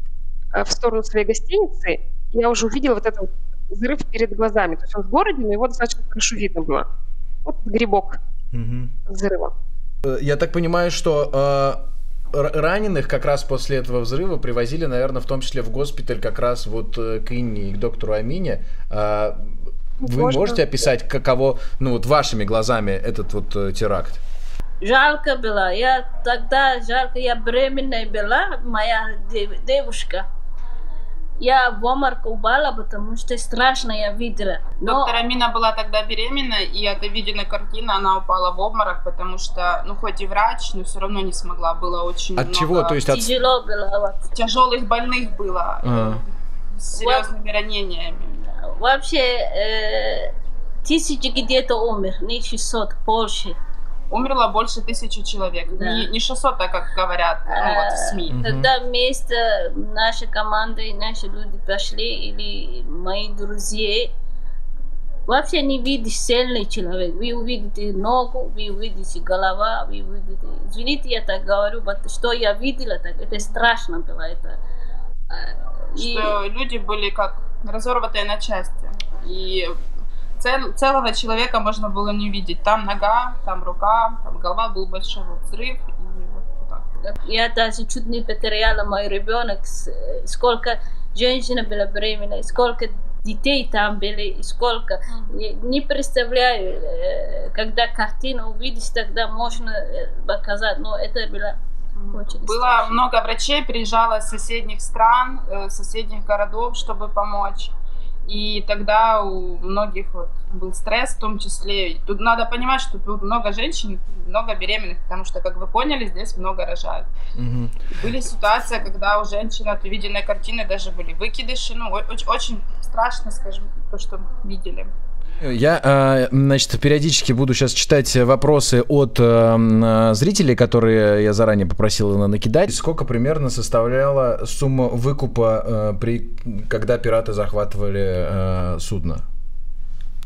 в сторону своей гостиницы, я уже увидела вот это вот взрыв перед глазами. То есть он в городе, но его достаточно хорошо видно было. Вот грибок угу. взрыва. Я так понимаю, что э, раненых как раз после этого взрыва привозили, наверное, в том числе в госпиталь как раз вот к Инне и к доктору Амине. Э, вы Можно. можете описать, каково, ну вот вашими глазами этот вот э, теракт? Жалко было. Я тогда жалко, я беременная была, моя девушка. Я в обморок упала, потому что страшно я видела. Но... Доктор Амина была тогда беременна, и это видена картина, она упала в обморок, потому что, ну, хоть и врач, но все равно не смогла. Было очень от много... чего? То есть от... Тяжело было. Тяжелых больных было, а. с серьезными Во... ранениями. Вообще, э, тысячи где-то умер, не шестьсот, больше. Умерло больше тысячи человек. Да. Не, не шестьсот, так как говорят ну, вот, в СМИ. Тогда вместе наша команда и наши люди пошли, или мои друзья. Вообще не видишь сильный человек. Вы увидите ногу, вы увидите голова, вы увидите... Извините, я так говорю, что я видела, так это страшно было. Это. И... Что люди были как разорванные на части. И... Цел, целого человека можно было не видеть. Там нога, там рука, там голова, был большой вот взрыв. И вот так. Я даже чуть не потеряла мой ребенок. Сколько женщин было беременна, сколько детей там были, сколько. Я не представляю, когда картину увидишь, тогда можно показать. Но это было очень Было страшно. Много врачей, приезжало из соседних стран, соседних городов, чтобы помочь. И тогда у многих вот был стресс в том числе. Тут надо понимать, что тут много женщин, много беременных, потому что, как вы поняли, здесь много рожают. Угу. Были ситуации, когда у женщин от увиденной картины даже были выкидыши. Ну, очень, очень страшно, скажем, то, что видели. Я, значит, периодически буду сейчас читать вопросы от зрителей, которые я заранее попросил накидать. Сколько примерно составляла сумма выкупа, при, когда пираты захватывали судно?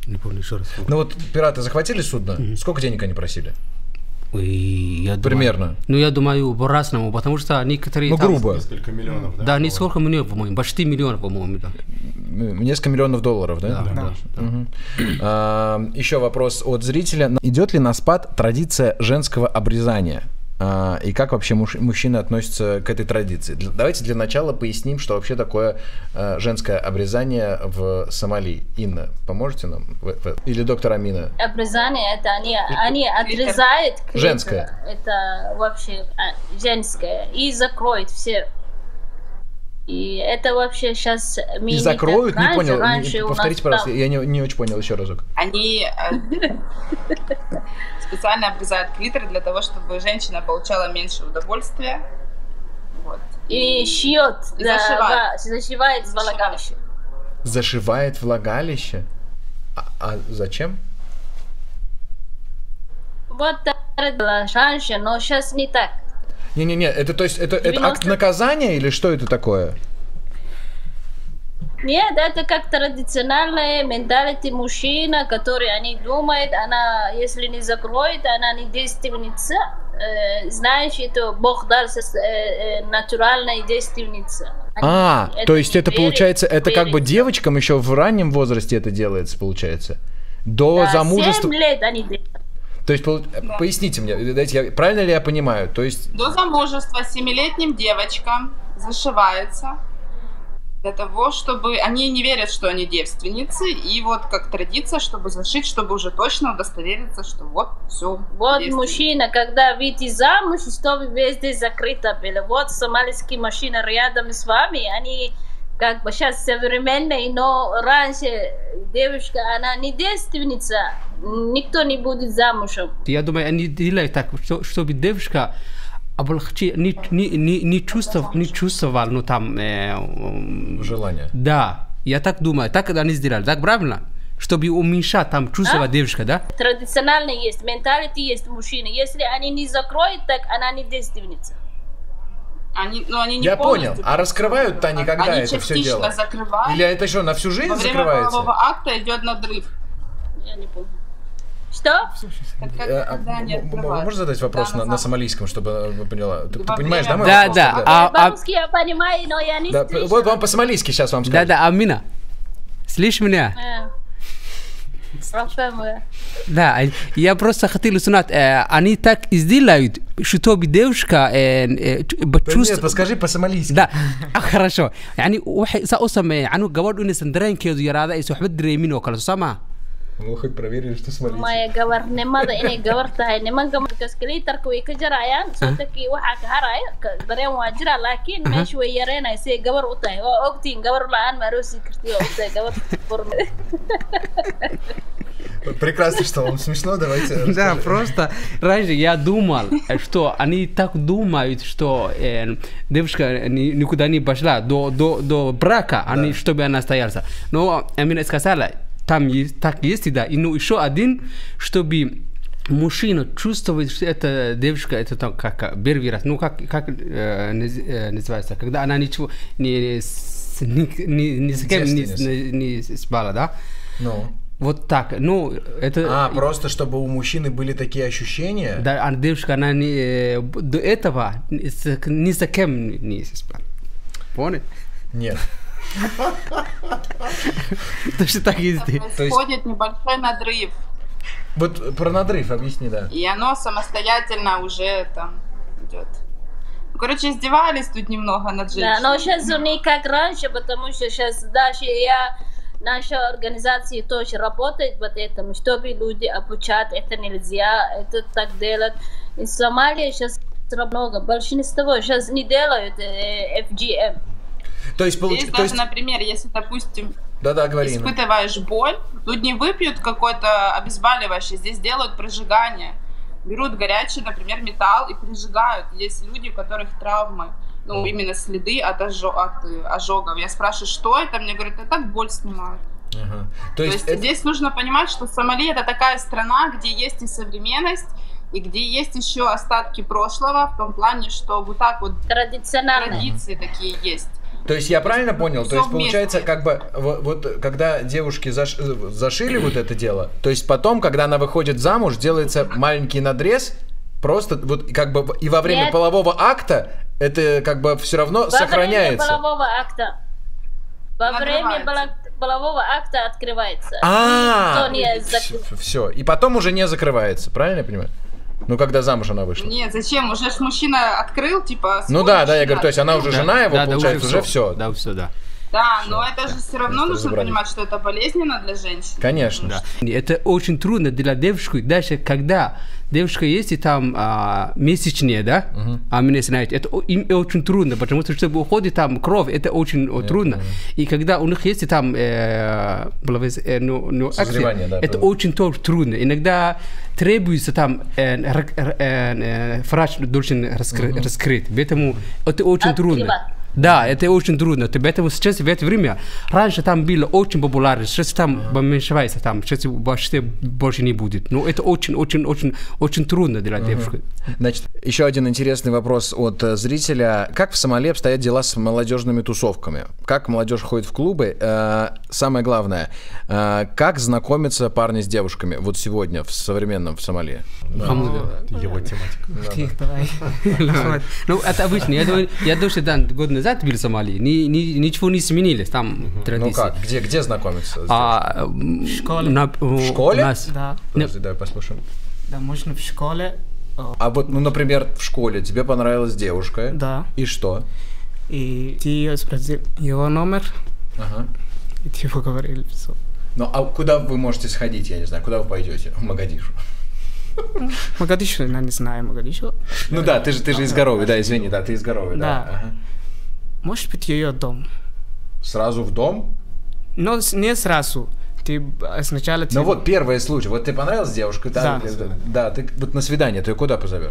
Не помню еще раз. Ну вот пираты захватили судно, mm-hmm. сколько денег они просили? Ой, я Примерно. Думаю, ну, я думаю, по-разному, потому что некоторые... Ну, там, грубо. Несколько миллионов, да? Да, несколько миллионов, по-моему, почти миллионов, по-моему, да. Несколько миллионов долларов, да? Да. да. да. да. Угу. А, еще вопрос от зрителя. Идет ли на спад традиция женского обрезания? А, и как вообще муж, мужчины относятся к этой традиции? Для, давайте для начала поясним, что вообще такое а, женское обрезание в Сомали. Инна, поможете нам? В, в, или доктор Амина? Обрезание, это они, они отрезают клитор. Женское. Это вообще женское. И закроют все. И это вообще сейчас... И закроют? Не, раньше, понял. Раньше Повторите, пожалуйста, там... я не, не очень понял еще разок. Они специально обрезают клитор для того, чтобы женщина получала меньше удовольствия. Вот. И шьет. И да, зашивает. Зашивает влагалище. Зашивает влагалище? А, а зачем? Вот это было раньше, но сейчас не так. Не-не-не, это то есть это, это акт наказания или что это такое? Нет, это как традиционная менталити мужчина, который они думают, она если не закроет, она не действенница. Э, знаешь, это Бог дал э, э, натуральная действенница. А, это то есть это верит, получается, это как бы верит. Девочкам еще в раннем возрасте это делается, получается? До да, замужества... семь лет они делают. То есть, да. Поясните мне, дайте, я, правильно ли я понимаю? То есть... До замужества семилетним девочкам зашивается для того, чтобы... Они не верят, что они девственницы, и вот как традиция, чтобы зашить, чтобы уже точно удостовериться, что вот все. Вот мужчина, когда выйти замуж, чтобы везде закрыто было. Вот сомалийские мужчины рядом с вами, они... Как бы сейчас современные, но раньше девушка, она не девственница, никто не будет замужем. Я думаю, они делают так, что, чтобы девушка не, не, не, не, чувствовал, не чувствовал, ну там... Э, желание. Да, я так думаю, так они сделали, так правильно? Чтобы уменьшать там чувство а? девушка, да? Традиционально есть, менталити есть мужчины. Если они не закроют, так она не девственница. Они, ну, они не я понял. А раскрывают-то они когда они это все делают? Закрывают. Или это что, на всю жизнь Во время закрывается? полового акта идет надрыв. Я не помню. Что? Можешь задать вопрос да, на, на сомалийском, чтобы вы поняла? Ты, ты понимаешь, да, мой да, вопрос? Да, да. А, по-русски я понимаю, но я не да, слышу. Вот вам по-сомалийски сейчас вам скажу. Да, да, Амина. Слышишь меня? Да, я просто хотел узнать, они так сделают, чтобы девушка почувствовала... Нет, подскажи по-сомалийски. Да, хорошо. يعني waxay saa u sameeyeen anu gabadhu inaysan dareenkeedu yaraada aysan waxba dareemin oo kale soo ma Мы хоть проверили, что сомалийский. Моя gabarnimada inay gabar tahay nimanka markaas kliitarka way ka jarayaan sababtoo waxa ka haraya dareen waa jira laakiin meesha way yareenaysaa gabar u tahay waa ogtiin gabar la'aan ma roosi kartid oo u tahay gabar forme. Прекрасно, что вам смешно, давайте. Да, просто раньше я думал, что они так думают, что э, девушка никуда не пошла до, до, до брака, да. Они, чтобы она стоялась. Но Амина сказала, там есть, так есть, да, и ну еще один, чтобы мужчина чувствует, что эта девушка, это там как первый раз, ну как, как э, называется, когда она ничего не, не, не, не с кем не, не, не спала, да? Ну. Вот так, ну, это... А, просто чтобы у мужчины были такие ощущения? Да, а девушка, она не, до этого ни с кем не спала. Понял? Нет. Точно так есть. Происходит небольшой надрыв. Вот про надрыв объясни, да. И оно самостоятельно уже там идет. Короче, издевались тут немного над женщиной. Да, но сейчас не как раньше, потому что сейчас даже я... Наша организация тоже работает вот этому, чтобы люди обучать, это нельзя, это так делать. И в Сомалии сейчас много, большинство сейчас не делают э, эф джи эм. То есть, получ... Здесь То даже, есть... например, если, допустим, да-да, говори, испытываешь боль, тут не выпьют какой-то обезболивающий, здесь делают прижигание. Берут горячий, например, металл и прижигают. Есть люди, у которых травмы. Ну, именно следы от, ожо- от ожогов. Я спрашиваю, что это? Мне говорят, это так боль снимают. Ага. То, То есть, есть это... здесь нужно понимать, что Сомали это такая страна, где есть и современность, и где есть еще остатки прошлого, в том плане, что вот так вот традиции такие есть. То есть я правильно понял? Всё То есть вместе. получается, как бы, вот, вот когда девушки заш, зашили вот это дело, то есть потом, когда она выходит замуж, делается маленький надрез, просто вот как бы и во время Нет. полового акта это как бы все равно Во сохраняется. время полового акта. Во время Надрывается. поло- полового акта открывается. А, Никто не закрывает. все. И потом уже не закрывается, правильно я понимаю? Ну, когда замуж она вышла. Нет, зачем? Уже ж мужчина открыл, типа... Ну свой да, да, я мужчина говорю, то есть она уже открыл. жена его, Да, да, получается, уже все. Да, все, да. Да, но это же все равно Просто нужно разобрались. понимать, что это болезненно для женщин. Конечно. Да. Это очень трудно для девушки. Даже когда девушка есть и там а, месячные, да, Мгм. а меня знаете, это о- им очень трудно, потому что чтобы уходит там кровь, это очень о, трудно. И когда у них есть и там э, половое- э, ну, ну, акция, Созревание, да, это было. очень тоже трудно. Иногда требуется там э, р- р- э, э, врач должен раскры- раскрыть, поэтому это очень трудно. Открывать. Да, это очень трудно. Поэтому сейчас в это время, раньше там было очень популярно, сейчас там уменьшается, там сейчас вообще больше не будет. Но это очень-очень-очень очень трудно для девушки. Значит, еще один интересный вопрос от э, зрителя. Как в Сомали обстоят дела с молодежными тусовками? Как молодежь ходит в клубы? Э, самое главное, э, как знакомятся парни с девушками вот сегодня в современном в Сомали? Его тематика. Тихо, давай. Ну, это обычно. Я думаю, я думаю, что да, год назад был в Сомали. Ни- ни- Ничего не сменилось, там Ну традиции. как? Где, где знакомиться? с А, м, В школе. на- В школе? у нас- Да, девушками? Подожди, давай послушаем. да, можно в школе. о, А вот, ну, например, в школе тебе понравилась девушка. Да. И что? И ты спросил его номер, Ага. и ты поговорили. Все. Ну, а куда вы можете сходить, я не знаю, куда вы пойдете? В Магадишу. Могадишу, я не знаю, Могадишу. Ну да, ты же, ты же из Горовой, да, извини, да, ты из Горовой, да. Да. Ага. Может быть, ее дом. Сразу в дом? Но с- не сразу. Ты э, сначала... ты- Ну вот первый случай. Вот ты понравилась девушка, да? Да. Да, да, ты вот на свидание, ты ее куда позовешь?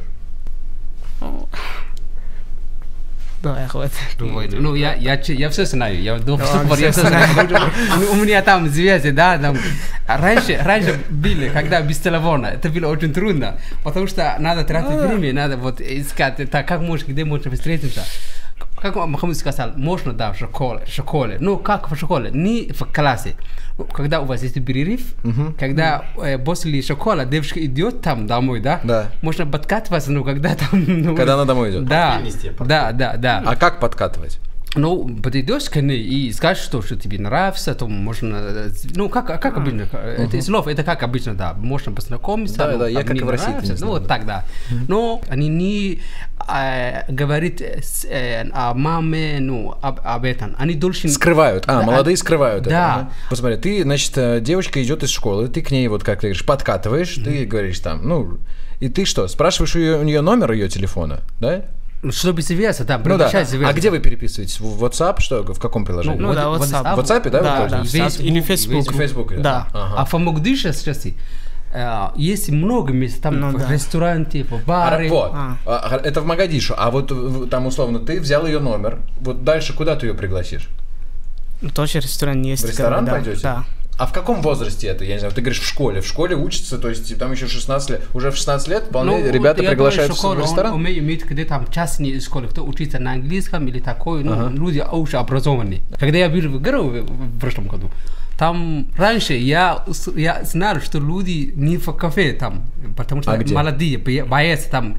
Да, я хватит. Ну, я, я, че- я все знаю, я думаю, Да, что он я всё все знаю. Ну, у меня там связи, да, там. А Раньше, раньше были, когда без телефона, это было очень трудно, потому что надо тратить время, надо вот искать, это как можно, где можно встретиться. Как Мухаммад сказал, можно, да, в школе, в школе. Ну, как в школе? Не в классе. Ну, когда у вас есть перерыв, когда э, после школы девушка идет там домой, да? Да. Можно подкатываться, ну, когда там... Ну, Когда она домой идет? Да, Портфель нести, портфель. да, да, да. А как подкатывать? Ну, подойдешь к ней и скажешь, что, что тебе нравится, то можно... э, Ну, как, а как обычно? Это из слов, это как обычно, да. Можно познакомиться. Да, ну, да, я там как не и в России, нравится, не Ну, знаю, вот да. так, да. Но они не э, говорят с, э, о маме, ну, об, об этом. Они должны... Скрывают. А, Да, молодые скрывают это. Да. Ага. Посмотри, ты, значит, э, девочка идет из школы, ты к ней, вот как ты говоришь, подкатываешь, ты говоришь там, ну, и ты что, спрашиваешь у, ее, у нее номер ее телефона, да? Ну, чтобы связаться, да, Ну да. приглашать связаться. А где вы переписываетесь? В WhatsApp, что? В каком приложении? Ну да, Вот- WhatsApp. В WhatsApp, да, вы Да, да, пользуетесь? в или Facebook. В Фейсбуке? Да. Ага. А в Магдише сейчас э, есть много мест, там Ну в да. ресторане, в А, баре. вот, А. А, это в Магадишу, а вот в- там условно ты взял ее номер, вот дальше куда ты ее пригласишь? Ну, тоже ресторан есть. В ресторан да, пойдете? Да. А в каком возрасте это? Я не знаю, ты говоришь в школе, в школе учатся, то есть там еще шестнадцать лет, уже в шестнадцать лет вполне Ну, ребята я приглашают думаю, школа, в ресторан? Он умеет иметь где там частные школы, кто учится на английском или такой, ну, Ага. люди уже образованные. Когда я был в Горове в прошлом году, там раньше я, ус- я знал, что люди не в кафе там, потому что А где? молодые, бо- боятся там,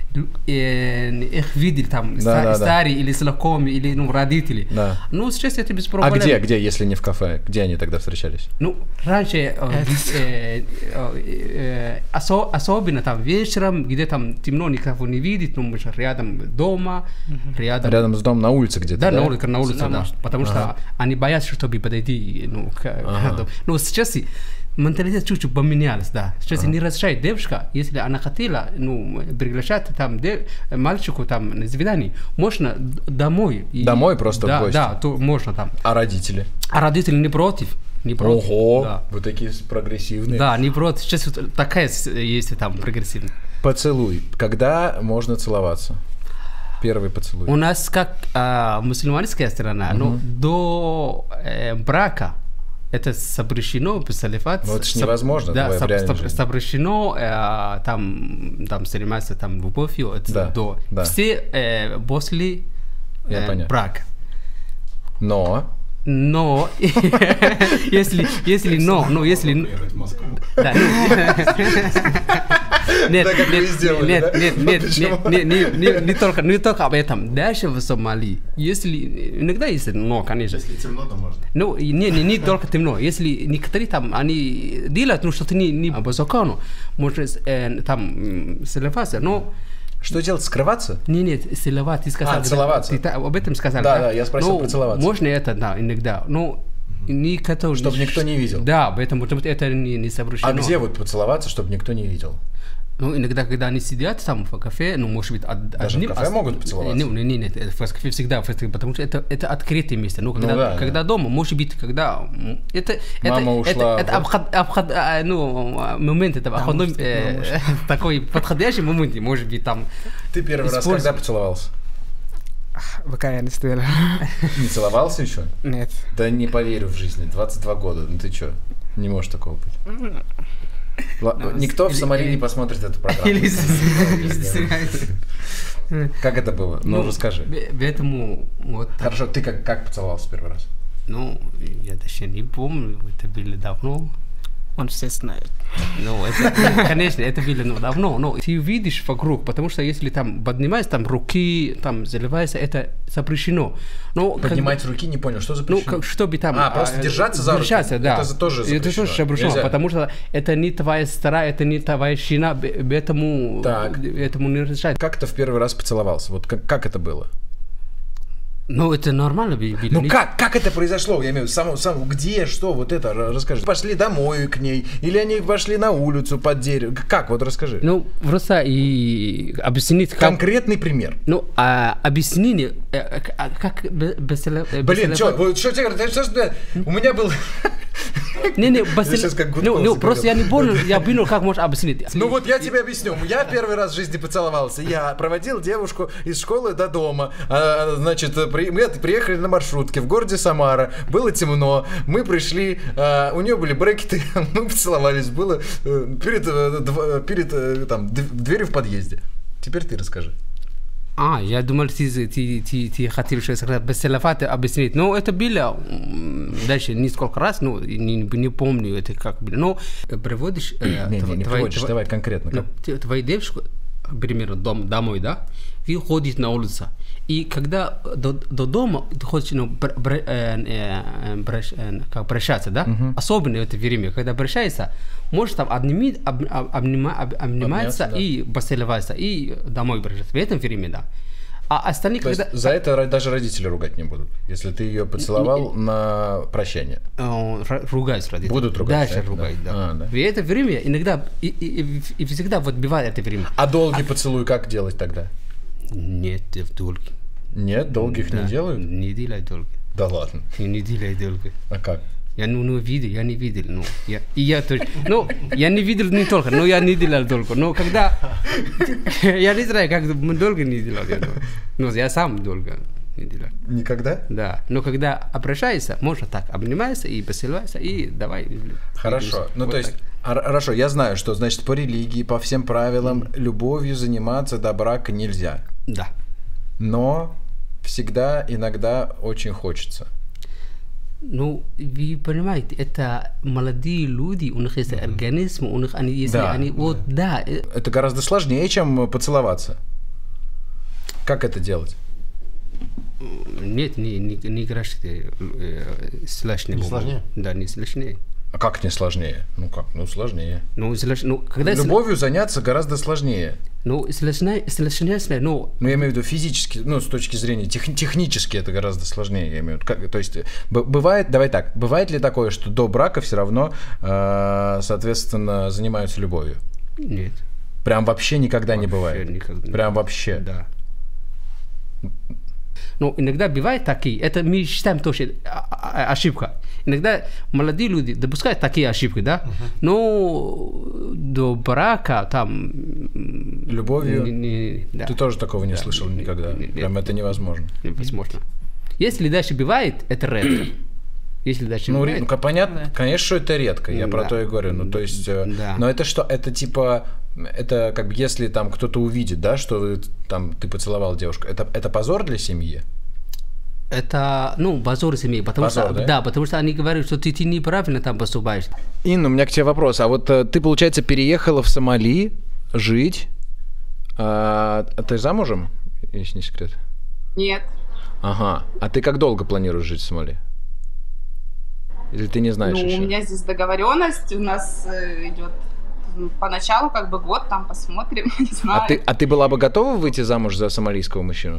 э, их видели там, Да, ста- да, да. старые или знакомые, или ну, родители. Да. Ну, сейчас это без А проблем. где, где, если не в кафе? Где они тогда встречались? Ну, раньше э, э, э, э, осо- особенно там вечером, где там темно, никого не видит, ну, мы же рядом дома, рядом... Рядом с домом, на улице где-то, Да, да? на улице, на улице, Да, да. может. Потому что они боятся, чтобы подойти, ну, к Ага. дому. Но сейчас и менталитет чуть-чуть поменялся, да. Сейчас не разрешает девушка, если она хотела, ну, приглашать там дев- мальчику там на свидание, можно д- домой. И- Домой просто в да, гости? Да, то можно там. А родители? А родители не против. Не против. Ого, Да. вы такие прогрессивные. Да, не против. Сейчас вот такая с- есть там прогрессивная. Поцелуй. Когда можно целоваться? Первый поцелуй. У нас как а, мусульманская страна, ну, до э, брака это запрещено целовать. Ну, это ж невозможно, Да, давай в зап- реальной зап- жизни. запрещено э, там, там заниматься там любовью. Это Да, до. да. Все э, после Я э, понял. брака. Но... Но, если, если, но, ну, если... Да, нет, нет, нет, нет, нет, нет, не, не только, не только об этом. Дальше в Сомали, если, иногда есть, но, конечно. Если темно, то можно. Ну, не, не, не только темно. Если некоторые там, они делают, ну, что-то не, не высоко, может, там, сливаться, но... Что делать, скрываться? Не, нет, целовать, ты сказал. А, целоваться. Ты об этом сказал, да? Да, да, я спросил ну, про целоваться. Можно это, да, иногда, но никто... Чтобы никто не видел. Да, поэтому это не, не совершено. А где вот поцеловаться, чтобы никто не видел? Ну, иногда, когда они сидят там в кафе, ну, может быть, од, даже одним... в кафе могут поцеловаться? Нет, нет, нет, в кафе всегда, потому что это, это открытое место. Ну, когда, ну, да, когда да. дома, может быть, когда... Это, Мама это, ушла. Это, это обход, обход, ну, момент, это обходной, э, такой подходящий момент, может быть, там... Ты первый раз когда поцеловался? Пока я не стоял. Не целовался еще? Нет. Да не поверю в жизни, двадцать два года, ну ты что? Не может такого быть. Ладно, никто в Сомали не посмотрит эту программу. Как это было? Ну, расскажи. Поэтому вот. Хорошо, ты как, как поцеловался первый раз? Ну, я даже не помню, это было давно. Он все знает. Ну, это, конечно, это было ну, давно, но ты видишь вокруг, потому что если там поднимаешь там руки, там заливается, это запрещено. Но поднимать когда, руки, не понял, что запрещено? Ну, как, чтобы там... А, просто держаться за руку? Держаться, да. Это тоже запрещено? Это тоже запрещено, нельзя. Потому что это не твоя стара, это не твоя жена, этому, этому не решать. Как ты в первый раз поцеловался? Вот как, как это было? Ну, это нормально было. Ну, как? Как это произошло? Я имею в виду, сам, сам, где, что, вот это, расскажи. Пошли домой к ней, или они пошли на улицу под дерево? Как? Вот расскажи. Ну, просто и объяснить, как... Конкретный пример. Ну, а, объяснение, как... Без, Блин, что, что тебе говорят? Что, что, у меня был... Не, не, ну, ну, просто я не понял, я понял, как можешь объяснить. Ну, вот я тебе объясню. Я первый раз в жизни поцеловался. Я проводил девушку из школы до дома. А, значит, при, мы приехали на маршрутке в городе Самара. Было темно. Мы пришли. А, у нее были брекеты. Мы поцеловались. Было перед, перед там, дверью в подъезде. Теперь ты расскажи. А, я думал, ты, ты, ты, ты хотел что сказать, без целоваться объяснить. Ну, это было дальше несколько раз, ну, не, не помню, это как было. Но приводишь... Э, не, не, не твой, приводишь, твой, давай конкретно. Ну, ты, твоя девушка, примерно, дом, домой, да, вы ходите на улицу. И когда до, до дома ты хочешь ну, бр, бр, э, э, бр, э, как прощаться, да? Uh-huh. Особенно в это время, когда прощается, можешь там обнимать, об, обнима, об, обниматься да. и поцеловаться, и домой прощаться. В этом время, да. А остальные, То когда... есть за это даже родители ругать не будут, если ты ее поцеловал не, на прощание? Ругать родители. Будут ругать? Дальше ругать, да. А, да. В это время иногда и, и, и, и всегда вот бывает это время. А долгий а... поцелуй как делать тогда? Нет, долгий. Нет, долгих да, не делают? Не делают долгих. Да ладно? Не, не делают долгих. А как? Я ну, ну видел, я не видел, ну, я, и я тоже, ну, я не видел не только, но я не делал долго, но когда, я не знаю, как долго не делал, но я сам долго не делал. Никогда? Да, но когда обращаешься, можно так, обнимаешься и поцелуешься, и давай. Хорошо, ну вот то есть, так. Хорошо, я знаю, что, значит, по религии, по всем правилам, mm. любовью заниматься до брака нельзя. Да. Но всегда, иногда очень хочется. Ну, вы понимаете, это молодые люди, у них есть mm-hmm. организм, у них они есть, да, они, вот, да. Это гораздо сложнее, чем поцеловаться. Как это делать? Нет, не, не, не гораздо э, сложнее. Не сложнее? Да, не сложнее. А как не сложнее? Ну как? Ну сложнее. Ну, слож... ну, когда любовью сл... заняться гораздо сложнее. Ну, сложнее, сложнее, но... Ну, я имею в виду физически, ну, с точки зрения, тех, технически это гораздо сложнее, я имею в виду. Как, то есть, бывает, давай так, бывает ли такое, что до брака все равно, э, соответственно, занимаются любовью? Нет. Прям вообще никогда вообще не бывает? Никогда. Прям вообще? Да. Но иногда бывает такие, это мы считаем тоже ошибка. Иногда молодые люди допускают такие ошибки, да, uh-huh. но до брака там... Любовью? Не, не, да. Ты тоже такого не да, слышал не, никогда? Не, не, Прям нет, это невозможно? Невозможно. Если дальше бывает, это редко. Если дальше ну, бывает... Ну, понятно, конечно, что это редко, я да. про то и говорю. Ну, то есть, да. но это что, это типа... Это как бы если там кто-то увидит, да, что там ты поцеловал девушку, это, это позор для семьи? Это, ну, позор семьи, потому позор, что, да? да, потому что они говорят, что ты, ты неправильно там поступаешь. Инна, у меня к тебе вопрос. А вот ты, получается, переехала в Сомали жить. А, ты замужем, если не секрет? Нет. Ага. А ты как долго планируешь жить в Сомали? Или ты не знаешь ну, еще? У меня здесь договоренность, у нас э, идет поначалу как бы год, там посмотрим, не знаю. А ты, а ты была бы готова выйти замуж за сомалийского мужчину?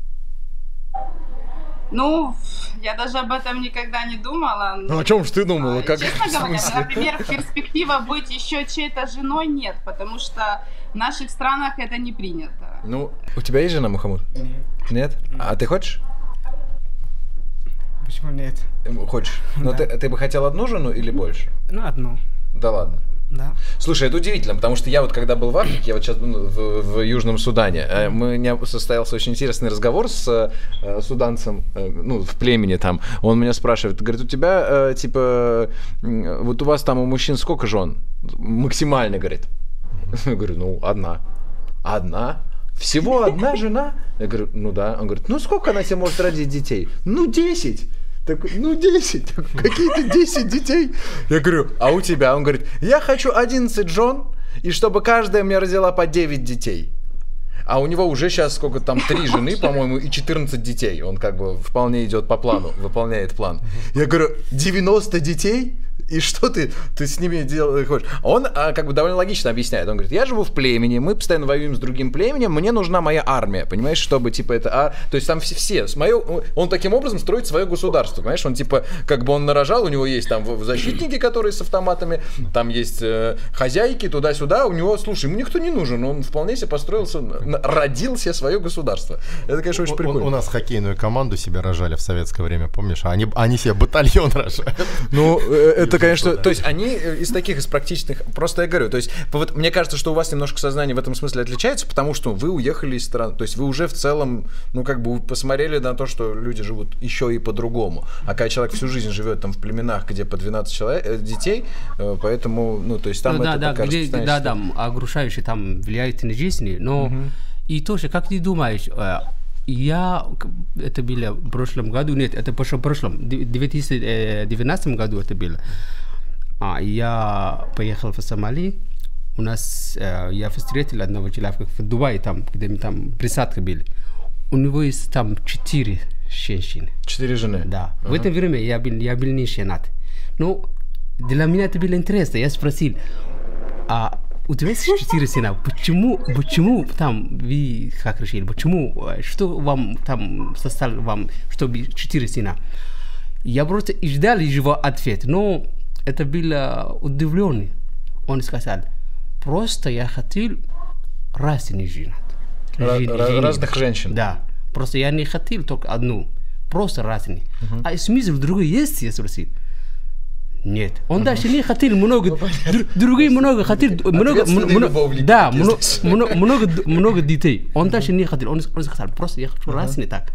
Ну, я даже об этом никогда не думала. Ну, о чем же ты думала? Как? Честно говоря, например, перспектива быть еще чьей-то женой нет, потому что в наших странах это не принято. Ну, у тебя есть жена, Мухаммуд? Нет. Нет? А ты хочешь? Почему нет? Хочешь? Но Да. ты, ты бы хотел одну жену или больше? Ну, одну. Да ладно. Да. Слушай, это удивительно, потому что я вот когда был в Африке, я вот сейчас был в, в Южном Судане, у меня состоялся очень интересный разговор с э, суданцем, э, ну, в племени там. Он меня спрашивает, говорит, у тебя, э, типа, э, вот у вас там у мужчин сколько жен? Максимально, говорит. Я говорю, ну, одна. Одна? Всего одна жена? Я говорю, ну да. Он говорит, ну сколько она себе может родить детей? Ну, десять. Такой, ну, десять, какие-то десять детей. Я говорю, а у тебя? Он говорит, я хочу одиннадцать жен, и чтобы каждая мне родила по девять детей. А у него уже сейчас сколько там, три жены, по-моему, и четырнадцать детей. Он как бы вполне идет по плану, выполняет план. Я говорю, девяносто детей? И что ты, ты с ними делаешь? Он а, как бы довольно логично объясняет. Он говорит, я живу в племени, мы постоянно воюем с другим племенем, мне нужна моя армия, понимаешь, чтобы типа это... А, то есть там все, все с моё, он таким образом строит свое государство, понимаешь, он типа, как бы он нарожал, у него есть там защитники, которые с автоматами, там есть э, хозяйки, туда-сюда, у него, слушай, ему никто не нужен, он вполне себе построился, родил себе свое государство. Это, конечно, очень прикольно. У, у нас хоккейную команду себе рожали в советское время, помнишь? Они, они себе батальон рожали. Ну, это, конечно, то есть они из таких, из практичных, просто я говорю, то есть вот, мне кажется, что у вас немножко сознание в этом смысле отличается, потому что вы уехали из страны, то есть вы уже в целом, ну, как бы посмотрели на то, что люди живут еще и по-другому, а когда человек всю жизнь живет там в племенах, где по двенадцать человек, детей, поэтому, ну, то есть там ну, это да, пока да, где, да, да, огрушающий там влияет на жизнь, но угу. И тоже, как ты думаешь, я, это было в прошлом году, нет, это в прошлом, в две тысячи девятнадцатом году это было. А, я поехал в Сомали, у нас, э, я встретил одного человека в Дубае, там, где мы там присадка были. У него есть там четыре женщины. Четыре жены? Да. Uh-huh. В это время я был, я был не женат. Но для меня это было интересно. Я спросил, а у тебя есть четыре сына? Почему, почему там вы как решили? Почему, что вам там составило вам, чтобы четыре сына? Я просто ждал его ответ, но это было удивленный. Он сказал, просто я хотел разных жен. Р- разных женщин? Да. Просто я не хотел только одну. Просто разные. Uh-huh. А смысл другой есть, я спросил. Нет. Он uh-huh. даже не хотел много, др- другие много хотел, много, много, да, много, много, много детей. Он uh-huh. даже не хотел. Он сказал, просто я хочу uh-huh. разные так.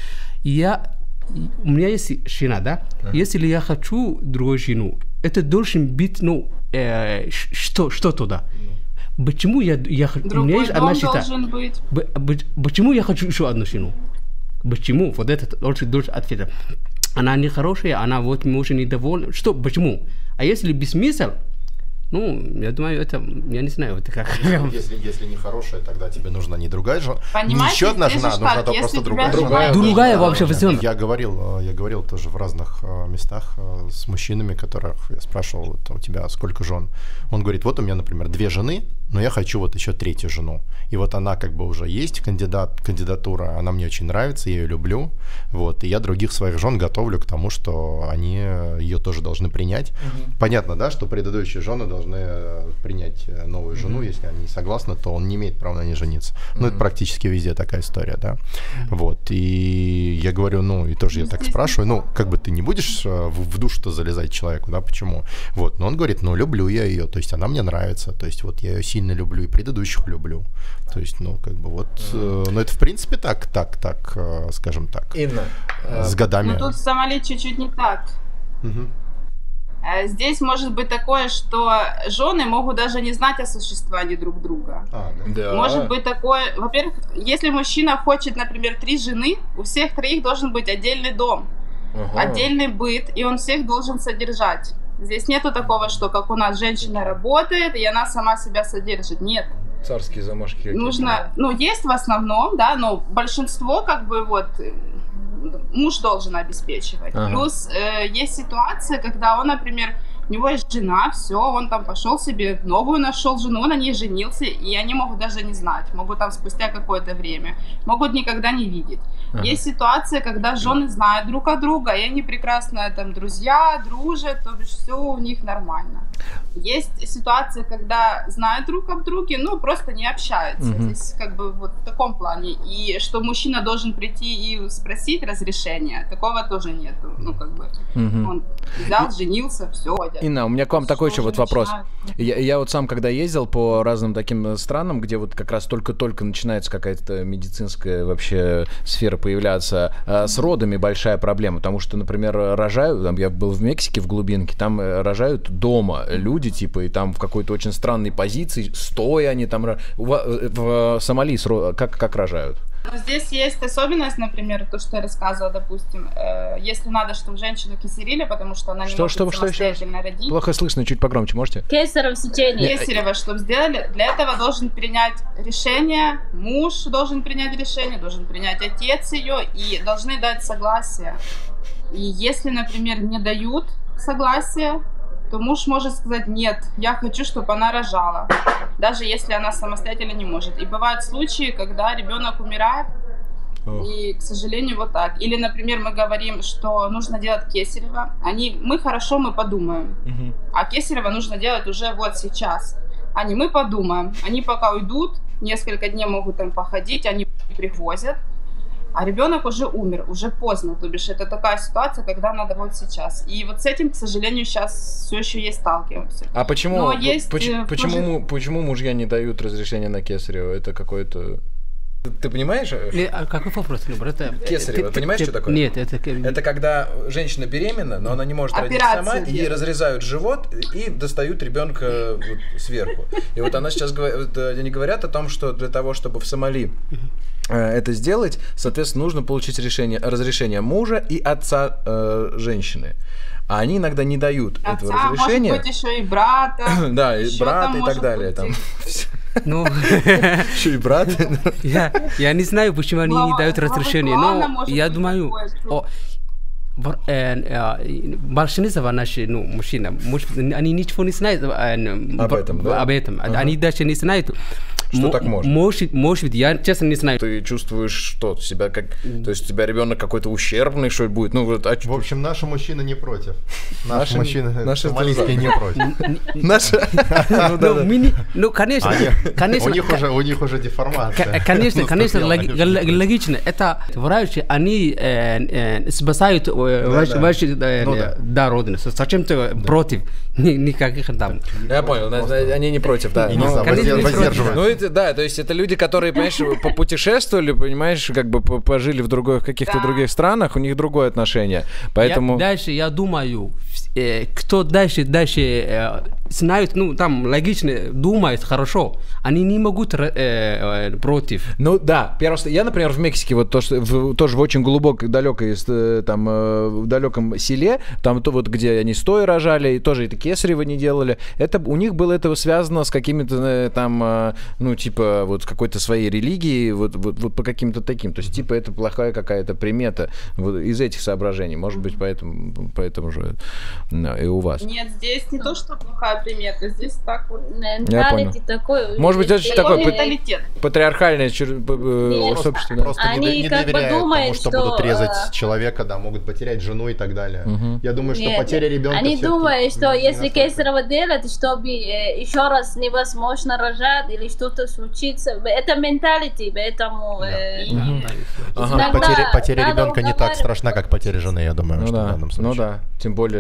Я, у меня есть жена, да? Uh-huh. Если я хочу другую жену, это должен быть, ну, э, что, что туда? Почему я, я у меня есть одна жена? Почему я хочу еще одну жену? Почему? Вот это должен, должен ответить. Она не хорошая, она вот может недовольна. Что? Почему? А если без смысла, ну, я думаю, это, я не знаю, это как. Если, если не хорошая, тогда тебе нужна не другая жена, не еще одна жена, нужна то просто другая жена. Другая, другая вообще все. Я говорил, я говорил тоже в разных местах с мужчинами, которых я спрашивал, вот, у тебя сколько жен? Он говорит, вот у меня, например, две жены, но я хочу вот еще третью жену. И вот она как бы уже есть, кандидат, кандидатура, она мне очень нравится, я ее люблю. Вот, и я других своих жен готовлю к тому, что они ее тоже должны принять. Угу. Понятно, да, что предыдущие жены должны принять новую жену, mm-hmm. если они не согласны, то он не имеет права на ней жениться. Mm-hmm. Ну, это практически везде такая история, да. Mm-hmm. Вот, и я говорю, ну, и тоже я так спрашиваю, ну, как бы ты не будешь в, в душу-то залезать человеку, да, почему? Вот, но он говорит, ну, люблю я ее, то есть она мне нравится, то есть вот я ее сильно люблю и предыдущих люблю. То есть, ну, как бы вот, mm-hmm. э, ну, это в принципе так, так, так, э, скажем так. Инна. С годами. Ну, тут в Сомали чуть-чуть не так. Mm-hmm. Здесь может быть такое, что жены могут даже не знать о существовании друг друга. А, да. Да. Может быть такое, во-первых, если мужчина хочет, например, три жены, у всех троих должен быть отдельный дом, ага. отдельный быт, и он всех должен содержать. Здесь нету такого, что как у нас женщина работает, и она сама себя содержит. Нет. Царские замашки. Нужно, ну, есть в основном, да, но большинство, как бы, вот, муж должен обеспечивать. Ага. Плюс э, есть ситуация, когда он, например, у него есть жена, все, он там пошел себе новую нашел жену, он на ней женился, и они могут даже не знать, могут там спустя какое-то время, могут никогда не видеть. Ага. Есть ситуация, когда жены знают друг от друга, и они прекрасно там друзья, дружат, то бишь все у них нормально. Есть ситуация, когда знают друг об друге, но просто не общаются. Угу. Здесь как бы вот в таком плане. И что мужчина должен прийти и спросить разрешения, такого тоже нету. Ну как бы угу. он взял, женился, все. Инна, у меня к вам такой еще вот вопрос. Я, я вот сам, когда ездил по разным таким странам, где вот как раз только-только начинается какая-то медицинская вообще сфера появляться, с родами большая проблема, потому что, например, рожают, там, я был в Мексике, в глубинке, там рожают дома люди, типа, и там в какой-то очень странной позиции, стоя они там, в, в Сомали как, как рожают? Здесь есть особенность, например, то, что я рассказывала, допустим, э, если надо, чтобы женщину кесарили, потому что она не что, может что, самостоятельно что родить. Плохо слышно, чуть погромче, можете? Кесарево сечение. Кесарево, чтобы сделали, для этого должен принять решение, муж должен принять решение, должен принять отец ее, и должны дать согласие. И если, например, не дают согласия, то муж может сказать: нет, я хочу, чтобы она рожала, даже если она самостоятельно не может. И бывают случаи, когда ребенок умирает, oh. и, к сожалению, вот так. Или, например, мы говорим, что нужно делать кесарево. Они, мы хорошо, мы подумаем. Uh-huh. А кесарево нужно делать уже вот сейчас. Они, мы подумаем. Они пока уйдут, несколько дней могут там походить, они привозят. А ребенок уже умер, уже поздно, то бишь это такая ситуация, когда надо вот сейчас. И вот с этим, к сожалению, сейчас все еще есть сталкиваемся. А почему, Но есть, почему, почему, тоже... почему мужья не дают разрешения на кесарево? Это какое-то... Ты понимаешь? Не, а какой вопрос, Любр? Это... Кесарево, ты, понимаешь, ты, что такое? Нет, это... Это когда женщина беременна, но она не может Операцию родить сама, ей разрезают живот и достают ребенка вот сверху. И вот она сейчас говорит, они говорят о том, что для того, чтобы в Сомали это сделать, соответственно, нужно получить решение, разрешение мужа и отца э, женщины. А они иногда не дают отца, этого разрешения. Может быть, еще и брата. Да, и брата и так далее. Там. Ну, еще и брат. я, я не знаю, почему они не дают разрешение, но я думаю... Большинство наших ну, мужчин, они ничего не знают об этом, да? Об этом. Ага. Они даже не знают. Что М- так можно? Может, может быть, я честно не знаю. Ты чувствуешь что? Себя как... То есть у тебя ребенок какой-то ущербный, что ли, будет? Ну, вот, а... В общем, наши мужчины не против. Наши, наши мужчины наши сомалийские не против. Наши? Ну, конечно. У них уже деформация. Конечно, конечно, логично. Это врачи, они спасают ваши да, родины. Зачем ты против? Никаких там. Я понял, они не против, да. Воздерживают. Ну, это, да, то есть это люди, которые, понимаешь, попутешествовали, понимаешь, как бы пожили в других, каких-то да. других странах, у них другое отношение. Поэтому... Я, дальше, я думаю, э, кто дальше, дальше э, знает, ну, там, логично думает хорошо, они не могут э, э, против. Ну, да, просто я, например, в Мексике, вот то, что, в, тоже в очень глубокой, далекой, там, э, в далеком селе, там, то вот, где они стоя рожали, и тоже это кесарево не делали, это, у них было это связано с какими-то, там, ну, типа, вот с какой-то своей религией, вот, вот, вот по каким-то таким. То есть, типа, это плохая какая-то примета вот, из этих соображений. Может быть, поэтому, поэтому же да, и у вас. Нет, здесь не то, что плохая примета, здесь так вот. Я понял. Такой, может быть, это такой менталитет. Патриархальное сообщество. Да. Просто они не, не как доверяют бы думают, тому, что, что будут резать а... человека, да, могут потерять жену и так далее. Угу. Я думаю, что Нет, потеря ребенка... Они думают, что не, если не кесарево делать, чтобы э, еще раз невозможно рожать или что-то случится, это менталитет, поэтому... Э, да. угу. ага. Потеря, потеря ребенка не так страшна, как потеря жены, я думаю, ну что да, в данном случае. Ну да, тем более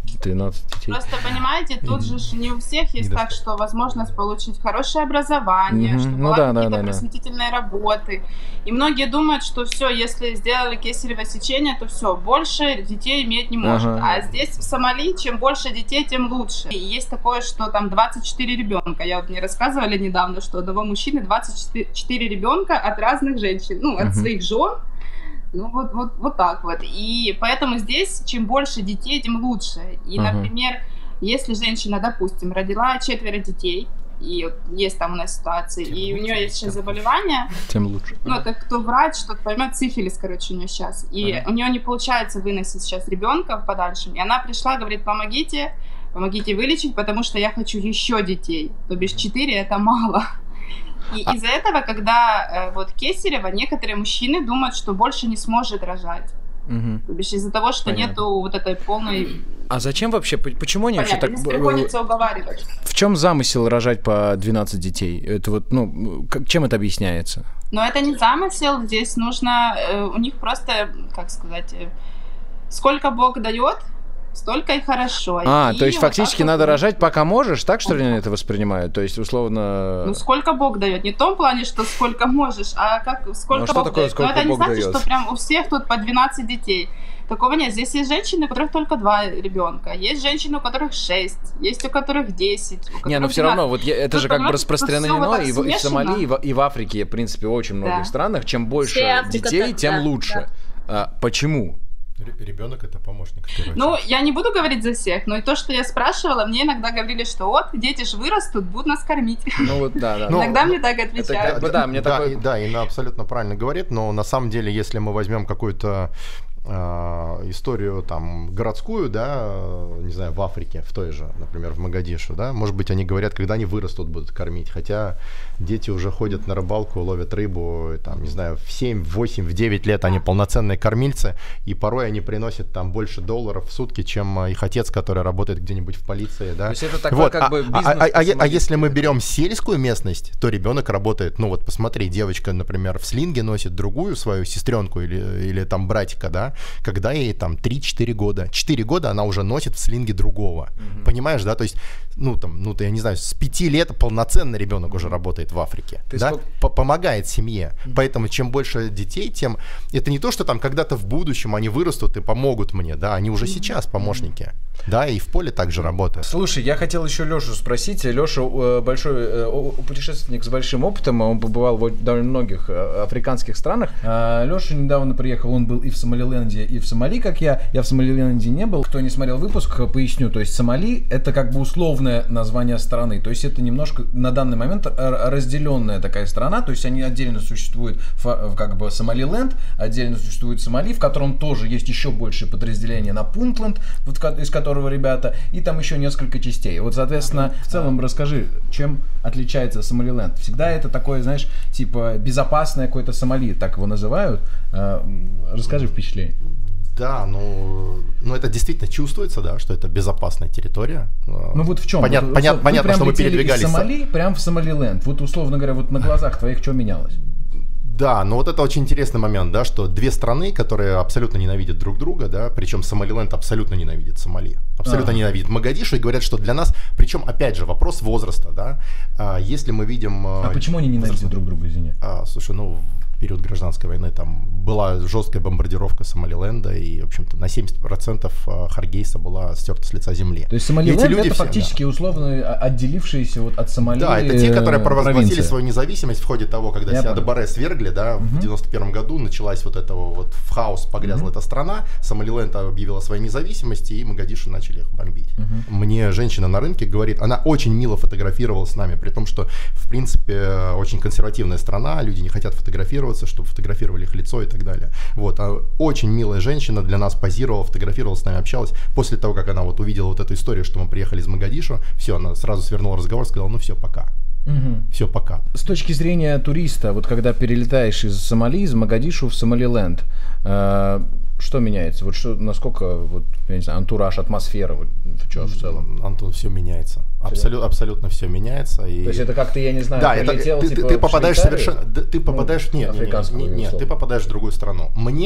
двенадцать детей. Просто, понимаете, тут же не у всех есть так, что возможность получить хорошее образование, Мгм. что Ну была да, да, какие-то да, да. просветительные работы. И многие думают, что все, если сделали кесарево сечение, то все, больше детей иметь не может. Ага. А здесь в Сомали, чем больше детей, тем лучше. И есть такое, что там двадцать четыре ребенка. Я вот мне рассказывали недавно, что у одного мужчины двадцать четыре ребенка от разных женщин, ну, от Мгм. своих жен. Ну, вот, вот, вот так вот. И поэтому здесь, чем больше детей, тем лучше. И, Ага. например, если женщина, допустим, родила четверо детей, и вот есть там у нас ситуации, и у нее есть сейчас заболевание, Тем лучше. ну, это кто врач, тот поймет, сифилис, короче, у нее сейчас. И Ага. у нее не получается выносить сейчас ребенка в подальшем. И она пришла, говорит, помогите, помогите вылечить, потому что я хочу еще детей. То бишь четыре это мало. И А- из-за этого, когда э, вот кесарево, некоторые мужчины думают, что больше не сможет рожать. Мгм. То бишь из-за того, что Понятно. нету вот этой полной... А зачем вообще? П- Почему они вообще Понятно, так... здесь приходится уговаривать. В чем замысел рожать по двенадцать детей? Это вот, ну, как- чем это объясняется? Но это не замысел, здесь нужно... э, у них просто, как сказать... э, сколько Бог дает, столько и хорошо. А, И то есть вот фактически так вот. надо рожать, пока можешь, так что ли они это воспринимают? То есть, условно... Ну, сколько Бог дает. Не в том плане, что сколько можешь, а как сколько Ну, а что Бог такое, дает. сколько Но это не Бог значит, дает? что прям у всех тут по двенадцать детей. Такого нет. Здесь есть женщины, у которых только два ребенка. Есть женщины, у которых шесть. Есть у которых десять. У Не, ну которых все равно, двенадцать. вот я- это Тут, же как бы понимаете, тут распространено всё вот так и, в, и в Сомали, смешано. и в, и в Африке, в принципе, в очень многих Да. странах. Чем больше Вся Африка детей, так, тем да, лучше. А, почему? Ребенок это помощник. в первую Ну, очередь. я не буду говорить за всех, но и то, что я спрашивала, мне иногда говорили, что вот, дети ж вырастут, будут нас кормить. Ну вот, да, да. Ну, Иногда мне так это отвечают. как бы, да, мне да, такой... и- да, Инна абсолютно правильно говорит, но на самом деле, если мы возьмем какую-то а, историю там городскую, да, э, не знаю, в Африке, в той же, например, в Могадишу, да, может быть, они говорят, когда они вырастут, будут кормить, хотя дети уже ходят на рыбалку, ловят рыбу, и, там, не знаю, в семь, в восемь, в девять лет они полноценные кормильцы, и порой они приносят там больше долларов в сутки, чем их отец, который работает где-нибудь в полиции, да. То есть это такой Вот, как а, бы а- бизнес. а- а- а по-сомалийски. если мы берем сельскую местность, то ребенок работает, ну вот посмотри, девочка, например, в слинге носит другую свою сестренку или, или там братика, да, когда ей там три-четыре года. четыре года она уже носит в слинге другого. Мгм. Понимаешь, да? То есть, ну там, ну, я не знаю, с пяти лет полноценный ребенок уже работает в Африке. Ты да? сколько- По- Помогает семье. Поэтому чем больше детей, тем... Это не то, что там когда-то в будущем они вырастут и помогут мне, да, они уже сейчас помощники. Да, и в поле также работают. Слушай, я хотел еще Лешу спросить. Леша э, большой э, о- путешественник с большим опытом, он побывал в довольно многих э, африканских странах. А, Леша недавно приехал, он был и в Сомалиленде, и в Сомали, как я. Я в Сомалиленде не был. Кто не смотрел выпуск, поясню. То есть Сомали — это как бы условное название страны. То есть это немножко на данный момент р- разделенная такая страна. То есть они отдельно существуют, фа- как бы Сомалиленд, отдельно существует Сомали, в котором тоже есть еще большее подразделение на Пунтленд, вот, ко- из которого ребята, и там еще несколько частей. Вот, соответственно, в целом расскажи, чем отличается Сомалиленд? Всегда это такое, знаешь, типа безопасное какое-то Сомали, так его называют. А, Расскажи впечатление. Да, ну, ну это действительно чувствуется, да, что это безопасная территория. Ну вот в чем? Понят- вот, понят- вы понятно, прям что мы летели передвигались. из Сомали прям в Сомалиленд. Вот условно говоря, вот на глазах твоих что менялось? Да, но вот это очень интересный момент, да, что две страны, которые абсолютно ненавидят друг друга, да, причем Сомалиленд абсолютно ненавидит Сомали, абсолютно Ага. ненавидит Могадишу и говорят, что для нас, причем опять же вопрос возраста, да, а, если мы видим... А почему они ненавидят друг друга, извини? А, слушай, ну в период гражданской войны там была жесткая бомбардировка Сомалиленда, и, в общем-то, на семьдесят процентов Харгейса была стерта с лица земли. То есть И Сомалиленд эти люди это все, фактически условно отделившиеся вот от Сомали. да, это те, которые провозгласили провинции. свою независимость в ходе того, когда Я Сиада понял. Барре свергли, да, в Мгм. девяносто первом году началась вот этого вот в хаос погрязла Мгм. эта страна, Сомалиленд объявила свою независимость, и Могадишу начали их бомбить. Мгм. Мне женщина на рынке говорит, она очень мило фотографировалась с нами, при том, что, в принципе, очень консервативная страна, люди не хотят фотографироваться, чтобы фотографировали их лицо и так далее. Вот, а очень милая женщина для нас позировала, фотографировалась с нами, общалась. После того, как она вот увидела вот эту историю, что мы приехали из Могадишу, все, она сразу свернула разговор, сказала, ну все, пока. Мгм. Все, пока. С точки зрения туриста, вот когда перелетаешь из Сомали, из Могадишу в Сомалиленд, э, что меняется? Вот что, насколько, вот, я не знаю, антураж, атмосфера, вот, что в целом? Антон, все меняется. Абсолютно, абсолютно все меняется. И... То есть это как-то, я не знаю, Да, это, прилетел, ты, типа, ты в попадаешь Швейцарию? совершенно, да, ты попадаешь, Ну, нет, нет, нет, африканскую, нет, нет, условно. ты попадаешь в другую страну. Мне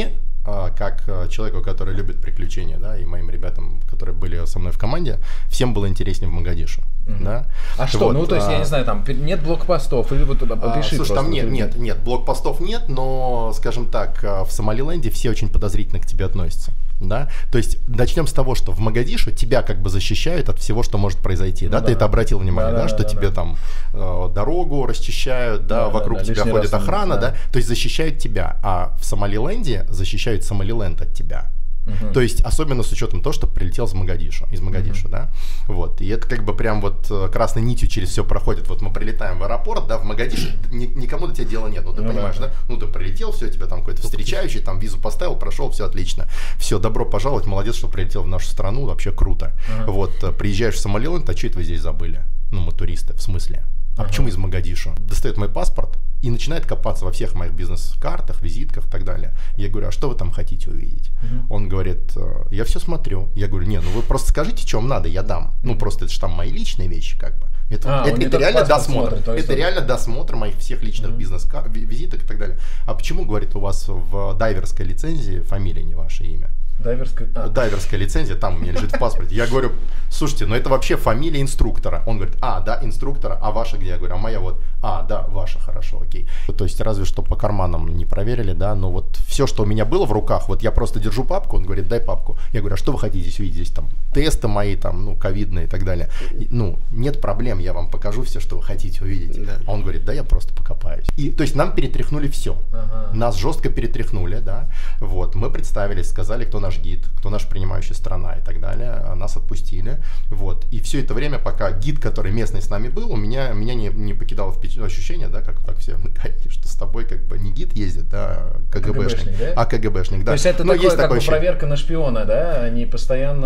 как человеку, который любит приключения, да, и моим ребятам, которые были со мной в команде, всем было интереснее в Могадишу. Mm-hmm. Да? А что, вот, ну то есть, а... я не знаю, там нет блокпостов, или вот опиши. А, слушай, там нет, нет, нет, блокпостов нет, но, скажем так, в Сомалиленде все очень подозрительно к тебе относятся. Да? То есть начнем с того, что в Могадишу тебя как бы защищают от всего, что может произойти. Ну, да? Да. Ты это обратил внимание, да, да, да, что да, тебе да. там э, дорогу расчищают, да, да, вокруг да, да, тебя ходит охрана, да. Да? То есть защищают тебя, а в Сомалиленде защищают Сомалиленд от тебя. Uh-huh. То есть, особенно с учетом того, что прилетел из Могадишу, из Могадишу, uh-huh. да, вот, и это как бы прям вот красной нитью через все проходит, вот мы прилетаем в аэропорт, да, в Могадишу, ни, никому до тебя дела нет, ну, ты uh-huh. понимаешь, да, ну, ты прилетел, все, тебя там какой-то встречающий, там, визу поставил, прошел, все отлично, все, добро пожаловать, молодец, что прилетел в нашу страну, вообще круто, uh-huh. вот, приезжаешь в Сомалиленд, а что это вы здесь забыли, ну, мы туристы, в смысле? А uh-huh. почему из Могадишу? Достает мой паспорт и начинает копаться во всех моих бизнес-картах, визитках и так далее. Я говорю, а что вы там хотите увидеть? Uh-huh. Он говорит, я все смотрю. Я говорю, не, ну вы просто скажите, что вам надо, я дам. Uh-huh. Ну просто это же там мои личные вещи как бы. Это, а, это, это реально досмотр. Смотрит, это он... реально досмотр моих всех личных uh-huh. бизнес-визиток и так далее. А почему, говорит, у вас в дайверской лицензии фамилия не ваше имя? Дайверская... А. Дайверская лицензия, там у меня лежит в паспорте. Я говорю, слушайте, ну это вообще фамилия инструктора. Он говорит, а, да, инструктора, а ваша где? Я говорю, а моя вот, а, да, ваша, хорошо, окей. То есть разве что по карманам не проверили, да, но вот все, что у меня было в руках, вот я просто держу папку, он говорит, дай папку. Я говорю, а что вы хотите здесь увидеть? Здесь там тесты мои, там, ну, ковидные и так далее. И, ну, нет проблем, я вам покажу все, что вы хотите увидеть. Да. А он говорит, да, я просто покопаюсь. И, то есть нам перетряхнули все. Ага. Нас жестко перетряхнули, да. Вот, мы представились, сказали, кто наш гид, кто наша принимающая страна и так далее, нас отпустили, вот, и все это время, пока гид, который местный с нами был, у меня, меня не, не покидало ощущение, да, как так все, что с тобой как бы не гид ездит, да, КГБшник, КГБшник, да? а КГБшник, да. То есть это такое, как бы проверка на шпиона, да, они постоянно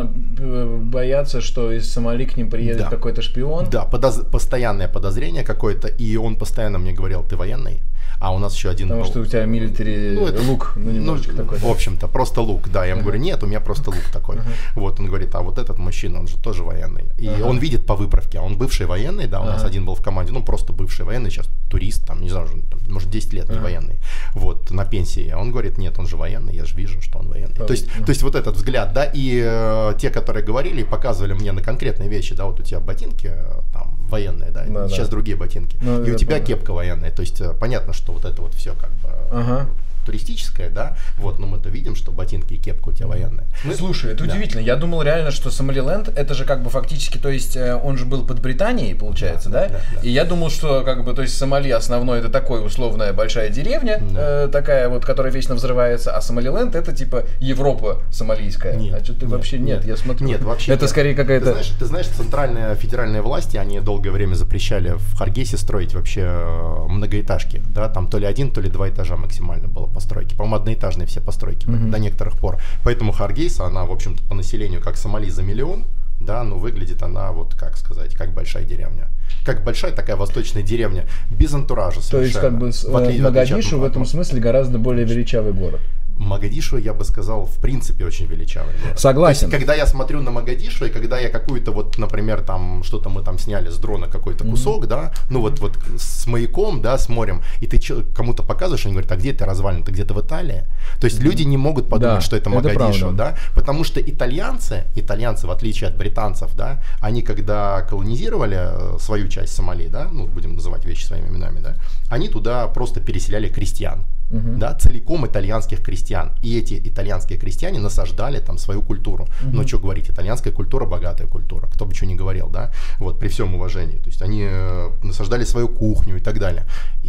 боятся, что из Сомали к ним приедет да. какой-то шпион. Да, подоз... постоянное подозрение какое-то, и он постоянно мне говорил, ты военный? А у нас еще один Потому был. что у тебя милитари ну, лук, ну немножечко ну, такой. В общем-то, просто лук, да. Я ему uh-huh. говорю, нет, у меня просто лук такой. Uh-huh. Вот, он говорит, а вот этот мужчина, он же тоже военный. И uh-huh. он видит по выправке, а он бывший военный, да, у uh-huh. нас один был в команде, ну просто бывший военный, сейчас турист, там, не знаю, там, может десять лет uh-huh. не военный, вот, на пенсии. А он говорит, нет, он же военный, я же вижу, что он военный. Uh-huh. То есть, uh-huh. то есть вот этот взгляд, да, и э, те, которые говорили и показывали мне на конкретные вещи, да, вот у тебя ботинки, там, военные, да, ну, сейчас да. другие ботинки, ну, и у тебя помню. Кепка военная, то есть понятно, что вот это вот все как бы ага. туристическое, да, вот, но мы-то видим, что ботинки и кепка у тебя военные. Мы... Слушай, это да. удивительно, я думал реально, что Сомалиленд, это же как бы фактически, то есть он же был под Британией, получается, да, да? да, да. И я думал, что как бы, то есть Сомали основной это такой условная большая деревня, да. э, такая вот, которая вечно взрывается, а Сомалиленд это типа Европа сомалийская. Нет, а что ты нет, вообще, нет, нет, я смотрю. Нет, вообще. Это нет. скорее какая-то... Ты знаешь, ты знаешь, центральные федеральные власти, они долгое время запрещали в Харгейсе строить вообще многоэтажки, да, там то ли один, то ли два этажа максимально было постройки. По-моему, одноэтажные все постройки mm-hmm. до некоторых пор. Поэтому Харгейса, она, в общем-то, по населению как Сомали за миллион, да, но выглядит она, вот как сказать, как большая деревня. Как большая такая восточная деревня, без антуража совершенно. То есть, как бы, Могадишу в этом смысле гораздо более величавый город. Могадишу, я бы сказал, в принципе, очень величавый город. Согласен. То есть, когда я смотрю на Могадишу, и когда я какую-то вот, например, там, что-то мы там сняли с дрона, какой-то кусок, mm-hmm. да, ну вот, вот с маяком, да, с морем, и ты кому-то показываешь, они говорят, а где ты развалин, ты где-то в Италии? То есть, mm-hmm. люди не могут подумать, да, что это Могадишу, да, потому что итальянцы, итальянцы, в отличие от британцев, да, они когда колонизировали свою часть Сомали, да, ну, будем называть вещи своими именами, да, они туда просто переселяли крестьян. Uh-huh. Да, целиком итальянских крестьян. И эти итальянские крестьяне насаждали там свою культуру. Uh-huh. Но что говорить, итальянская культура богатая культура, кто бы что ни говорил, да, вот при всем уважении. То есть они насаждали свою кухню и так далее.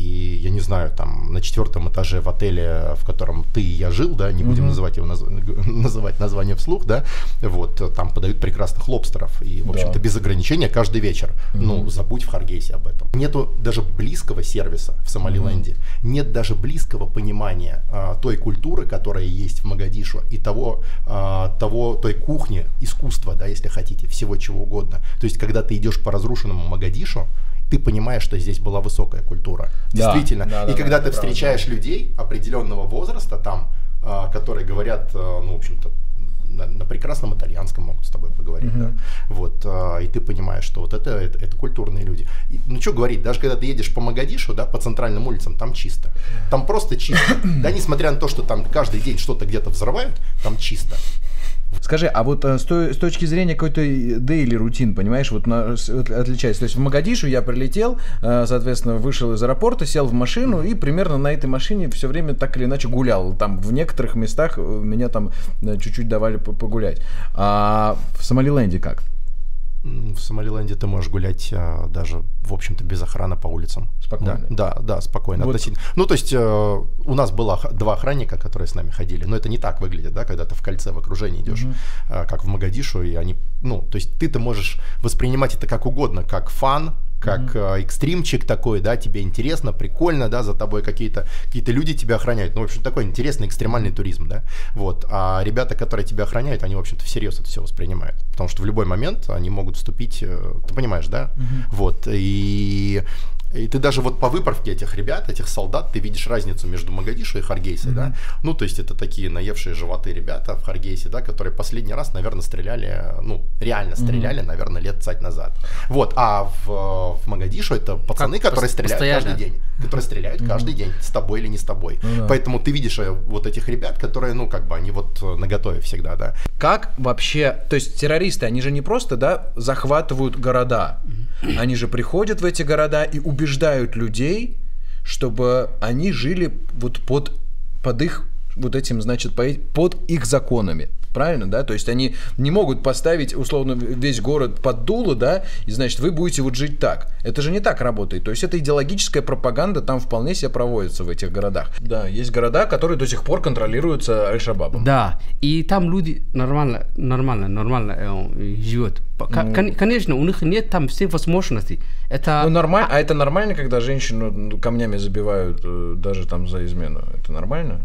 И я не знаю, там на четвертом этаже в отеле, в котором ты и я жил, да, не будем uh-huh. называть его наз... называть название вслух, да, вот там подают прекрасных лобстеров. И, в общем-то, да. без ограничения каждый вечер. Uh-huh. Ну, забудь в Харгейсе об этом. Нету даже близкого сервиса в Сомалиленде. Uh-huh. Нет даже близкого понимания а, той культуры, которая есть в Могадишу, и того, а, того, той кухни, искусства, да, если хотите, всего чего угодно. То есть, когда ты идешь по разрушенному Могадишу, ты понимаешь, что здесь была высокая культура. Да, Действительно. Да, да, и да, когда да, ты встречаешь правда. людей определенного возраста там, а, которые говорят, а, ну, в общем-то, на, на прекрасном итальянском могут с тобой поговорить, mm-hmm. да, вот, а, и ты понимаешь, что вот это, это, это культурные люди. И, ну, что говорить, даже когда ты едешь по Могадишу, да, по центральным улицам, там чисто, там просто чисто, да, несмотря на то, что там каждый день что-то где-то взрывают, там чисто. Скажи, а вот с, той, с точки зрения какой-то дейли рутин, понимаешь, вот на, отличается. То есть в Могадишу я прилетел, соответственно, вышел из аэропорта, сел в машину и примерно на этой машине все время так или иначе гулял. Там в некоторых местах меня там чуть-чуть давали погулять. А в Сомалиленде как? В Сомалиленде ты можешь гулять а, даже, в общем-то, без охраны по улицам. Спокойно? Да, да, да, спокойно. Вот. Ну, то есть э, у нас было два охранника, которые с нами ходили, но это не так выглядит, да, когда ты в кольце, в окружении идешь, mm-hmm. э, как в Могадишу, и они, ну, то есть ты-то можешь воспринимать это как угодно, как фан, как mm-hmm. э, экстримчик такой, да, тебе интересно, прикольно, да, за тобой какие-то какие-то люди тебя охраняют. Ну, в общем, такой интересный экстремальный туризм, да. Вот. А ребята, которые тебя охраняют, они, в общем-то, всерьез это все воспринимают. Потому что в любой момент они могут вступить, э, ты понимаешь, да? Mm-hmm. Вот. И... И ты даже вот по выправке этих ребят, этих солдат, ты видишь разницу между Могадишу и Харгейсой, mm-hmm. да? Ну, то есть это такие наевшие животы ребята в Харгейсе, да, которые последний раз, наверное, стреляли, ну, реально стреляли, mm-hmm. наверное, лет цать назад. Вот, а в, в Могадишу это пацаны, как которые стреляют постоянно. каждый день. Которые стреляют mm-hmm. каждый день, с тобой или не с тобой. Mm-hmm. Поэтому ты видишь вот этих ребят, которые, ну, как бы, они вот наготове всегда, да. Как вообще, то есть террористы, они же не просто, да, захватывают города, mm-hmm. они же приходят в эти города и убивают убеждают людей, чтобы они жили вот под, под их вот этим, значит, под их законами. Правильно, да? То есть они не могут поставить, условно, весь город под дуло, да, и, значит, вы будете вот жить так. Это же не так работает. То есть это идеологическая пропаганда там вполне себе проводится в этих городах. Да, есть города, которые до сих пор контролируются Аль-Шабабом. Да, и там люди нормально, нормально, нормально э, живут. Ну, конечно, у них нет там всех возможностей. Это... Ну, нормально, а это нормально, когда женщину камнями забивают даже там за измену? Это нормально?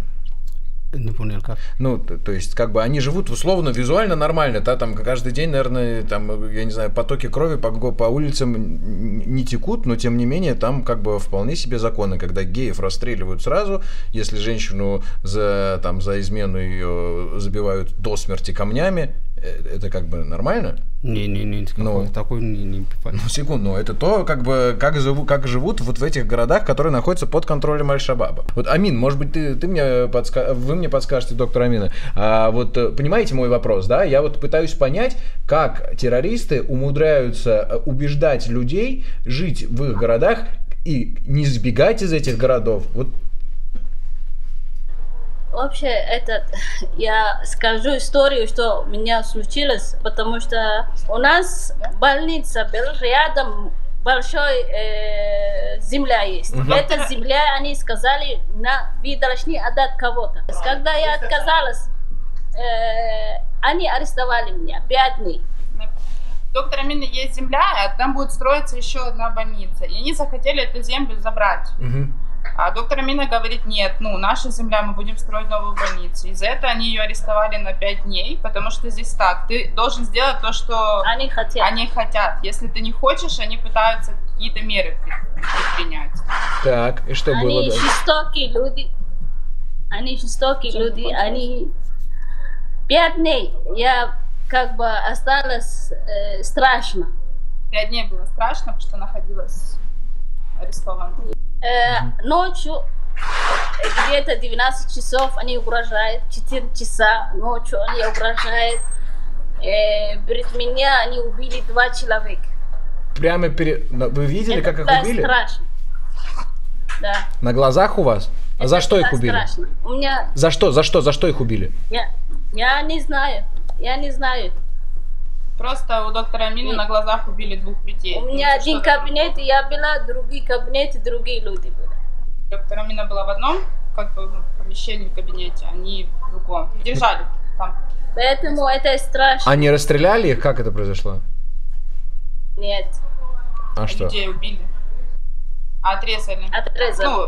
Не понял, как? Ну, то, то есть, как бы они живут условно, визуально нормально, да, там каждый день, наверное, там, я не знаю, потоки крови по, по улицам не текут, но тем не менее там как бы вполне себе законы, когда геев расстреливают сразу, если женщину за, там, за измену ее забивают до смерти камнями, это как бы нормально? Не-не-не, ну, такой не, не Ну, секунду, ну, это то, как бы, как, живу, как живут вот в этих городах, которые находятся под контролем Аль-Шабаба. Вот, Амин, может быть, ты, ты мне подска... вы мне подскажете, доктор Амина, а, вот, понимаете мой вопрос, да? Я вот пытаюсь понять, как террористы умудряются убеждать людей жить в их городах и не сбегать из этих городов. Вот. Вообще, этот, я скажу историю, что у меня случилось, потому что у нас больница была рядом, большой э, земля есть. Uh-huh. Эта земля, они сказали, на, вы должны отдать кого-то. Когда я отказалась, э, они арестовали меня пять дней. Доктор Амина, есть земля, а там будет строиться еще одна больница. И они захотели эту землю забрать. Uh-huh. А доктор Амина говорит, нет, ну, наша земля, мы будем строить новую больницу. Из-за этого они ее арестовали на пять дней, потому что здесь так, ты должен сделать то, что они хотят. Они хотят. Если ты не хочешь, они пытаются какие-то меры предпринять. Так, и что они было дальше? Они жестокие люди. Они жестокие что люди. Они... Пять дней я как бы осталась э, страшно. Пять дней было страшно, потому что находилась арестована. Э, ночью, где-то двенадцать часов они угрожают, четыре часа ночью они угрожают. Э, перед меня они убили два человека. Прямо перед... Вы видели, это как их убили? Страшно. Да. На глазах у вас? А это за что их убили? Страшно. У меня... За что? За что? За что их убили? Я, я не знаю. Я не знаю. Просто у доктора Амины и... на глазах убили двух людей. У меня ну, один кабинет, я была, другие кабинеты, другие люди были. Доктор Амина была в одном как бы, помещении, в кабинете, они в другом. Держали там. Поэтому это страшно. Они расстреляли их? Как это произошло? Нет. А что? Людей убили. Отрезали. Отрезали. Ну,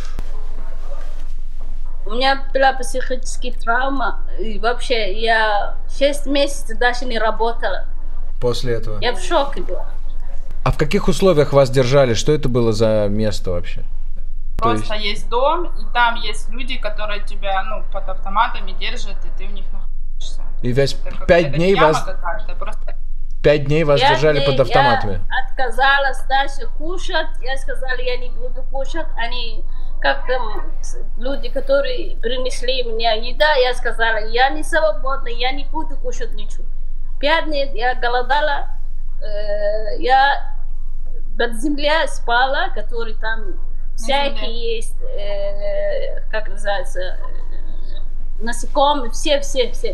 у меня была психическая травма, и вообще я шесть месяцев даже не работала. После этого? Я в шоке была. А в каких условиях вас держали? Что это было за место вообще? Просто есть... есть дом, и там есть люди, которые тебя, ну, под автоматами держат, и ты у них находишься. И весь пять дней вас... Пять дней вас Пять держали дней под автоматами. Я отказалась дальше кушать. Я сказала, я не буду кушать. Они, как там, люди, которые принесли мне еда, я сказала, я не свободна, я не буду кушать ничего. Пять дней я голодала. Э, я под землей спала, который там всякие есть, э, как называется, э, насекомые, все-все-все.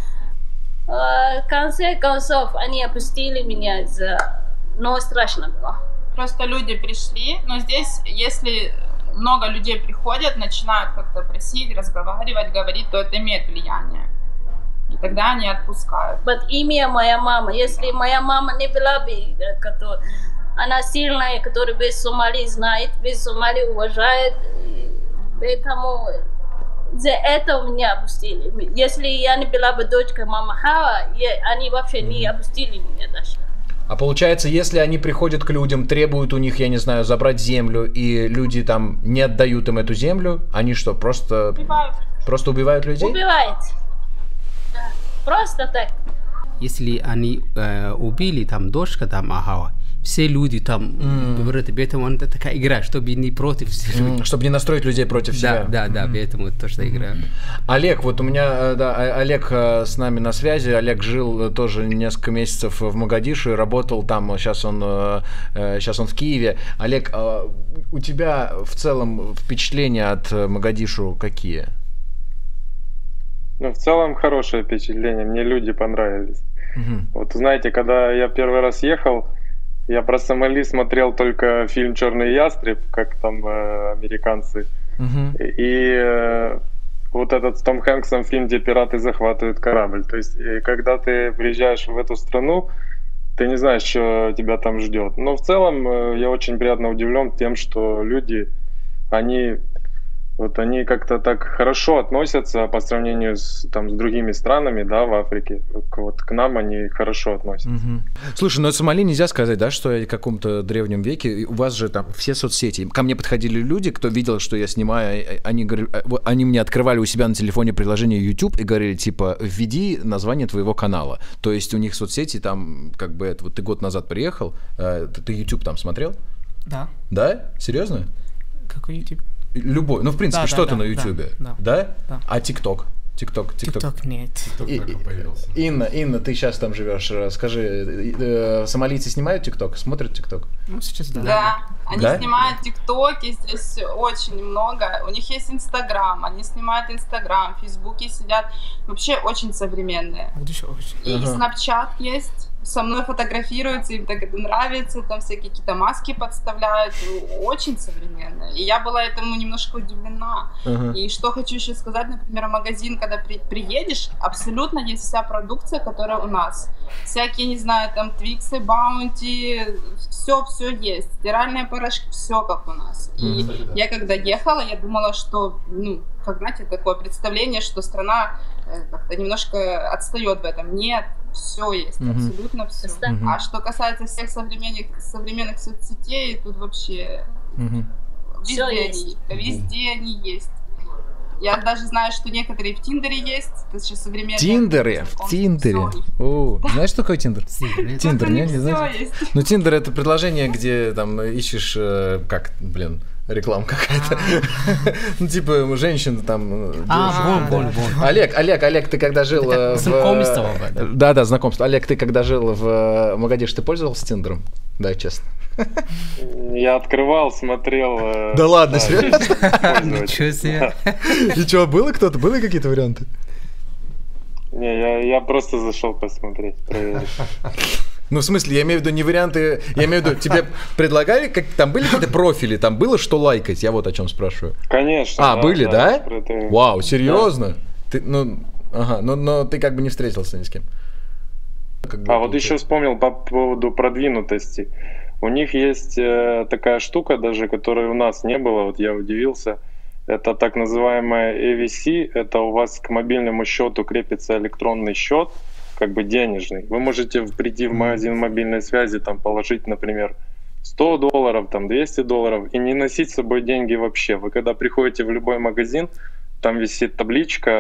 В конце концов, они опустили меня, за... но страшно было. Просто люди пришли, но здесь, если много людей приходят, начинают как-то просить, разговаривать, говорить, то это имеет влияние. И тогда они отпускают. Вот имя моя мама, если моя мама не была бы, которая, она сильная, которая весь Сомали знает, весь Сомали уважает, поэтому... За это меня опустили. Если я не была бы дочкой Мама Хава, они вообще не опустили меня даже. А получается, если они приходят к людям, требуют у них, я не знаю, забрать землю, и люди там не отдают им эту землю, они что, просто... Убивают. Просто убивают людей? Убивают. Да. Просто так. Если они э, убили там дочка там Ахава, все люди там Mm. говорят, поэтому это такая игра, чтобы не против Mm. Чтобы не настроить людей против себя. Да, да, да, Mm. поэтому это тоже игра. Олег, вот у меня, да, Олег с нами на связи. Олег жил тоже несколько месяцев в Могадишу и работал там. Сейчас он, сейчас он в Киеве. Олег, у тебя в целом впечатления от Могадишу какие? Ну, в целом хорошее впечатление. Мне люди понравились. Mm-hmm. Вот знаете, когда я первый раз ехал, я про Сомали смотрел только фильм «Черный ястреб», как там э, американцы. Mm-hmm. И э, вот этот с Том Хэнксом фильм, где пираты захватывают корабль. То есть, и когда ты приезжаешь в эту страну, ты не знаешь, что тебя там ждет. Но в целом э, я очень приятно удивлен тем, что люди, они... Вот они как-то так хорошо относятся по сравнению с, там, с другими странами, да, в Африке. Вот к нам они хорошо относятся. Угу. Слушай, ну Сомали нельзя сказать, да, что в каком-то древнем веке у вас же там все соцсети. Ко мне подходили люди, кто видел, что я снимаю, они, они мне открывали у себя на телефоне приложение YouTube и говорили, типа, введи название твоего канала. То есть у них соцсети там, как бы, это вот ты год назад приехал, ты YouTube там смотрел? Да. Да? Серьезно? Какой YouTube? Любой, ну в принципе, да, что-то да, на да, Ютубе, да, да? да? А ТикТок? ТикТок, ТикТок нет. И, Инна, Инна, ты сейчас там живешь, скажи, э, сомалийцы снимают ТикТок, смотрят ТикТок? Ну сейчас да. Да, они да? снимают ТикТоки, здесь очень много. У них есть Инстаграм, они снимают Инстаграм, в Фейсбуке сидят, вообще очень современные. И ага. Снапчат есть. Со мной фотографируются, им так это нравится, там всякие какие-то маски подставляют, очень современные. И я была этому немножко удивлена. Uh-huh. И что хочу еще сказать, например, магазин, когда при, приедешь, абсолютно есть вся продукция, которая у нас. Всякие, не знаю, там Твиксы, Баунти, все-все есть. Стиральные порошки, все как у нас. И uh-huh. я когда ехала, я думала, что, ну, как, знаете, такое представление, что страна как-то немножко отстает в этом. Нет, все есть, mm-hmm. абсолютно все. Mm-hmm. А что касается всех современных, современных соцсетей, тут вообще mm-hmm. везде, они, есть. везде они есть. Я даже знаю, что некоторые в Тиндере есть. Это сейчас современные. Тиндере? В Тиндере? О, знаешь, что такое Тиндер? Тиндер, не? Не знаешь? Ну, Тиндер — это приложение, где там ищешь, как, блин, реклама какая-то. Ну, типа, женщина там... А, вон, вон, вон. Олег, Олег, Олег, ты когда жил в... Знакомство. Да-да, знакомство. Олег, ты когда жил в Могадише, ты пользовался Тиндером? Да, честно. Я открывал, смотрел... Да ладно, серьезно? Ничего себе. И что, было кто-то? Были какие-то варианты? Не, я, я просто зашел посмотреть, проверить. Ну, в смысле, я имею в виду не варианты, я имею в виду, тебе предлагали, как там были какие-то профили, там было что лайкать, я вот о чем спрашиваю. Конечно. А, да, были, да? да? Это... Вау, серьезно? Да. Ты, ну, ага, но, но ты как бы не встретился ни с кем. Как бы, а вот еще вспомнил по поводу продвинутости. У них есть э, такая штука даже, которой у нас не было, вот я удивился. Это так называемая и ви си, это у вас к мобильному счету крепится электронный счет, как бы денежный. Вы можете прийти в магазин мобильной связи, там положить, например, сто долларов, там двести долларов и не носить с собой деньги вообще. Вы когда приходите в любой магазин, там висит табличка,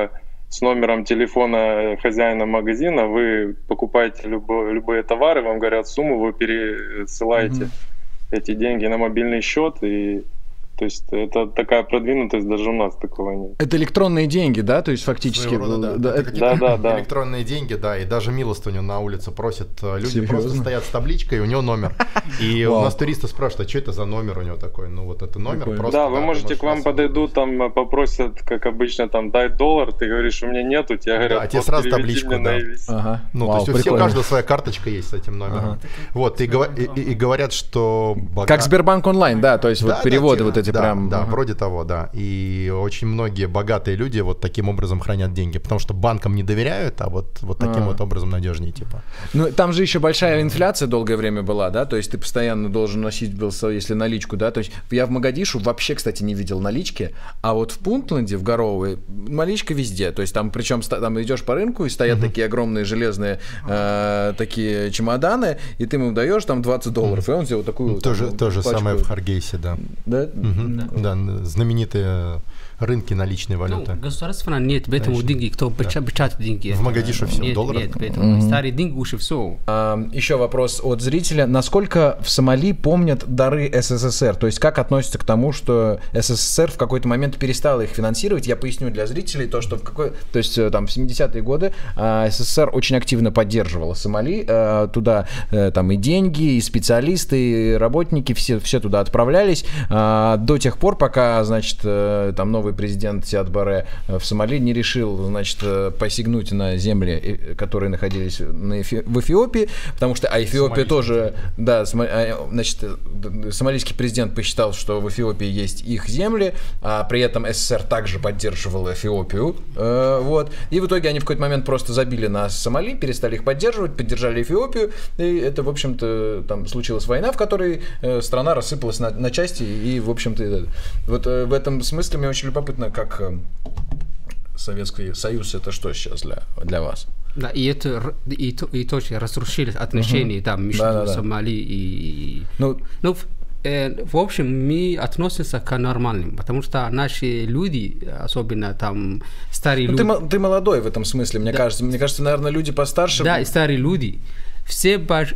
с номером телефона хозяина магазина, вы покупаете любо, любые товары, вам говорят сумму, вы пересылаете mm-hmm. эти деньги на мобильный счет, и то есть это такая продвинутость, даже у нас такого нет. Это электронные деньги, да? То есть фактически... Рода, да. Да, это да, да, да. Электронные деньги, да, и даже милостыню на улице просят. Люди Серьезно? Просто стоят с табличкой, и у него номер. И у нас туристы спрашивают, а что это за номер у него такой? Ну вот это номер просто... Да, вы можете, к вам подойдут, там попросят, как обычно, там, дай доллар, ты говоришь, у меня нету, тебе говорят, а тебе сразу табличку, да. Ага. Ну, Вау, то есть у каждого своя карточка есть с этим номером. Ага. Вот, и, и, и говорят, что... Как Сбербанк онлайн, да, то есть да, вот переводы да, вот эти да, прям... Да, ага. вроде того, да. И очень многие богатые люди вот таким образом хранят деньги, потому что банкам не доверяют, а вот, вот таким а. вот образом надежнее, типа. Ну, там же еще большая инфляция долгое время была, да, то есть ты постоянно должен носить был, если наличку, да, то есть я в Магадишу вообще, кстати, не видел налички, а вот в Пунтленде, в Гароуэ, наличка везде, то есть там, причем там идешь по рынку, и стоят uh-huh. такие огромные железные э, такие чемоданы, и ты ему даешь там двадцать долларов, uh-huh. и он сделал такую... То же, там, то же пачку. самое в Харгейсе, да. Да? Uh-huh. Да. Да, знаменитые рынки наличной валюты. Ну, государства нет, поэтому Конечно. деньги, кто печатает деньги. В Магадишу все нет, в долларах? Нет, поэтому mm-hmm. старые деньги уже все. А, еще вопрос от зрителя. Насколько в Сомали помнят дары СССР? То есть как относятся к тому, что СССР в какой-то момент перестала их финансировать? Я поясню для зрителей то, что в какой... То есть там в семидесятые годы а, СССР очень активно поддерживала Сомали. А, туда а, там и деньги, и специалисты, и работники, все, все туда отправлялись. А, до тех пор, пока, значит, там новый президент Сиад Барре в Сомали не решил, значит, посягнуть на земли, которые находились на Эфи... в Эфиопии, потому что а Эфиопия тоже, да, значит, сомалийский президент посчитал, что в Эфиопии есть их земли, а при этом СССР также поддерживал Эфиопию, э, вот, и в итоге они в какой-то момент просто забили на Сомали, перестали их поддерживать, поддержали Эфиопию, и это, в общем-то, там случилась война, в которой э, страна рассыпалась на, на части, и, в общем-то, вот э, в этом смысле мне очень любопытно, как Советский Союз это что сейчас для, для вас? Да, и это и, то, и тоже разрушили отношения uh-huh. там между да, да, Сомали и... Ну, ну в, э, в общем, мы относимся к нормальным, потому что наши люди, особенно там старые ну, люди... Ты, ты молодой в этом смысле, мне да. кажется. Мне кажется, наверное, люди постарше... Да, и старые люди. Все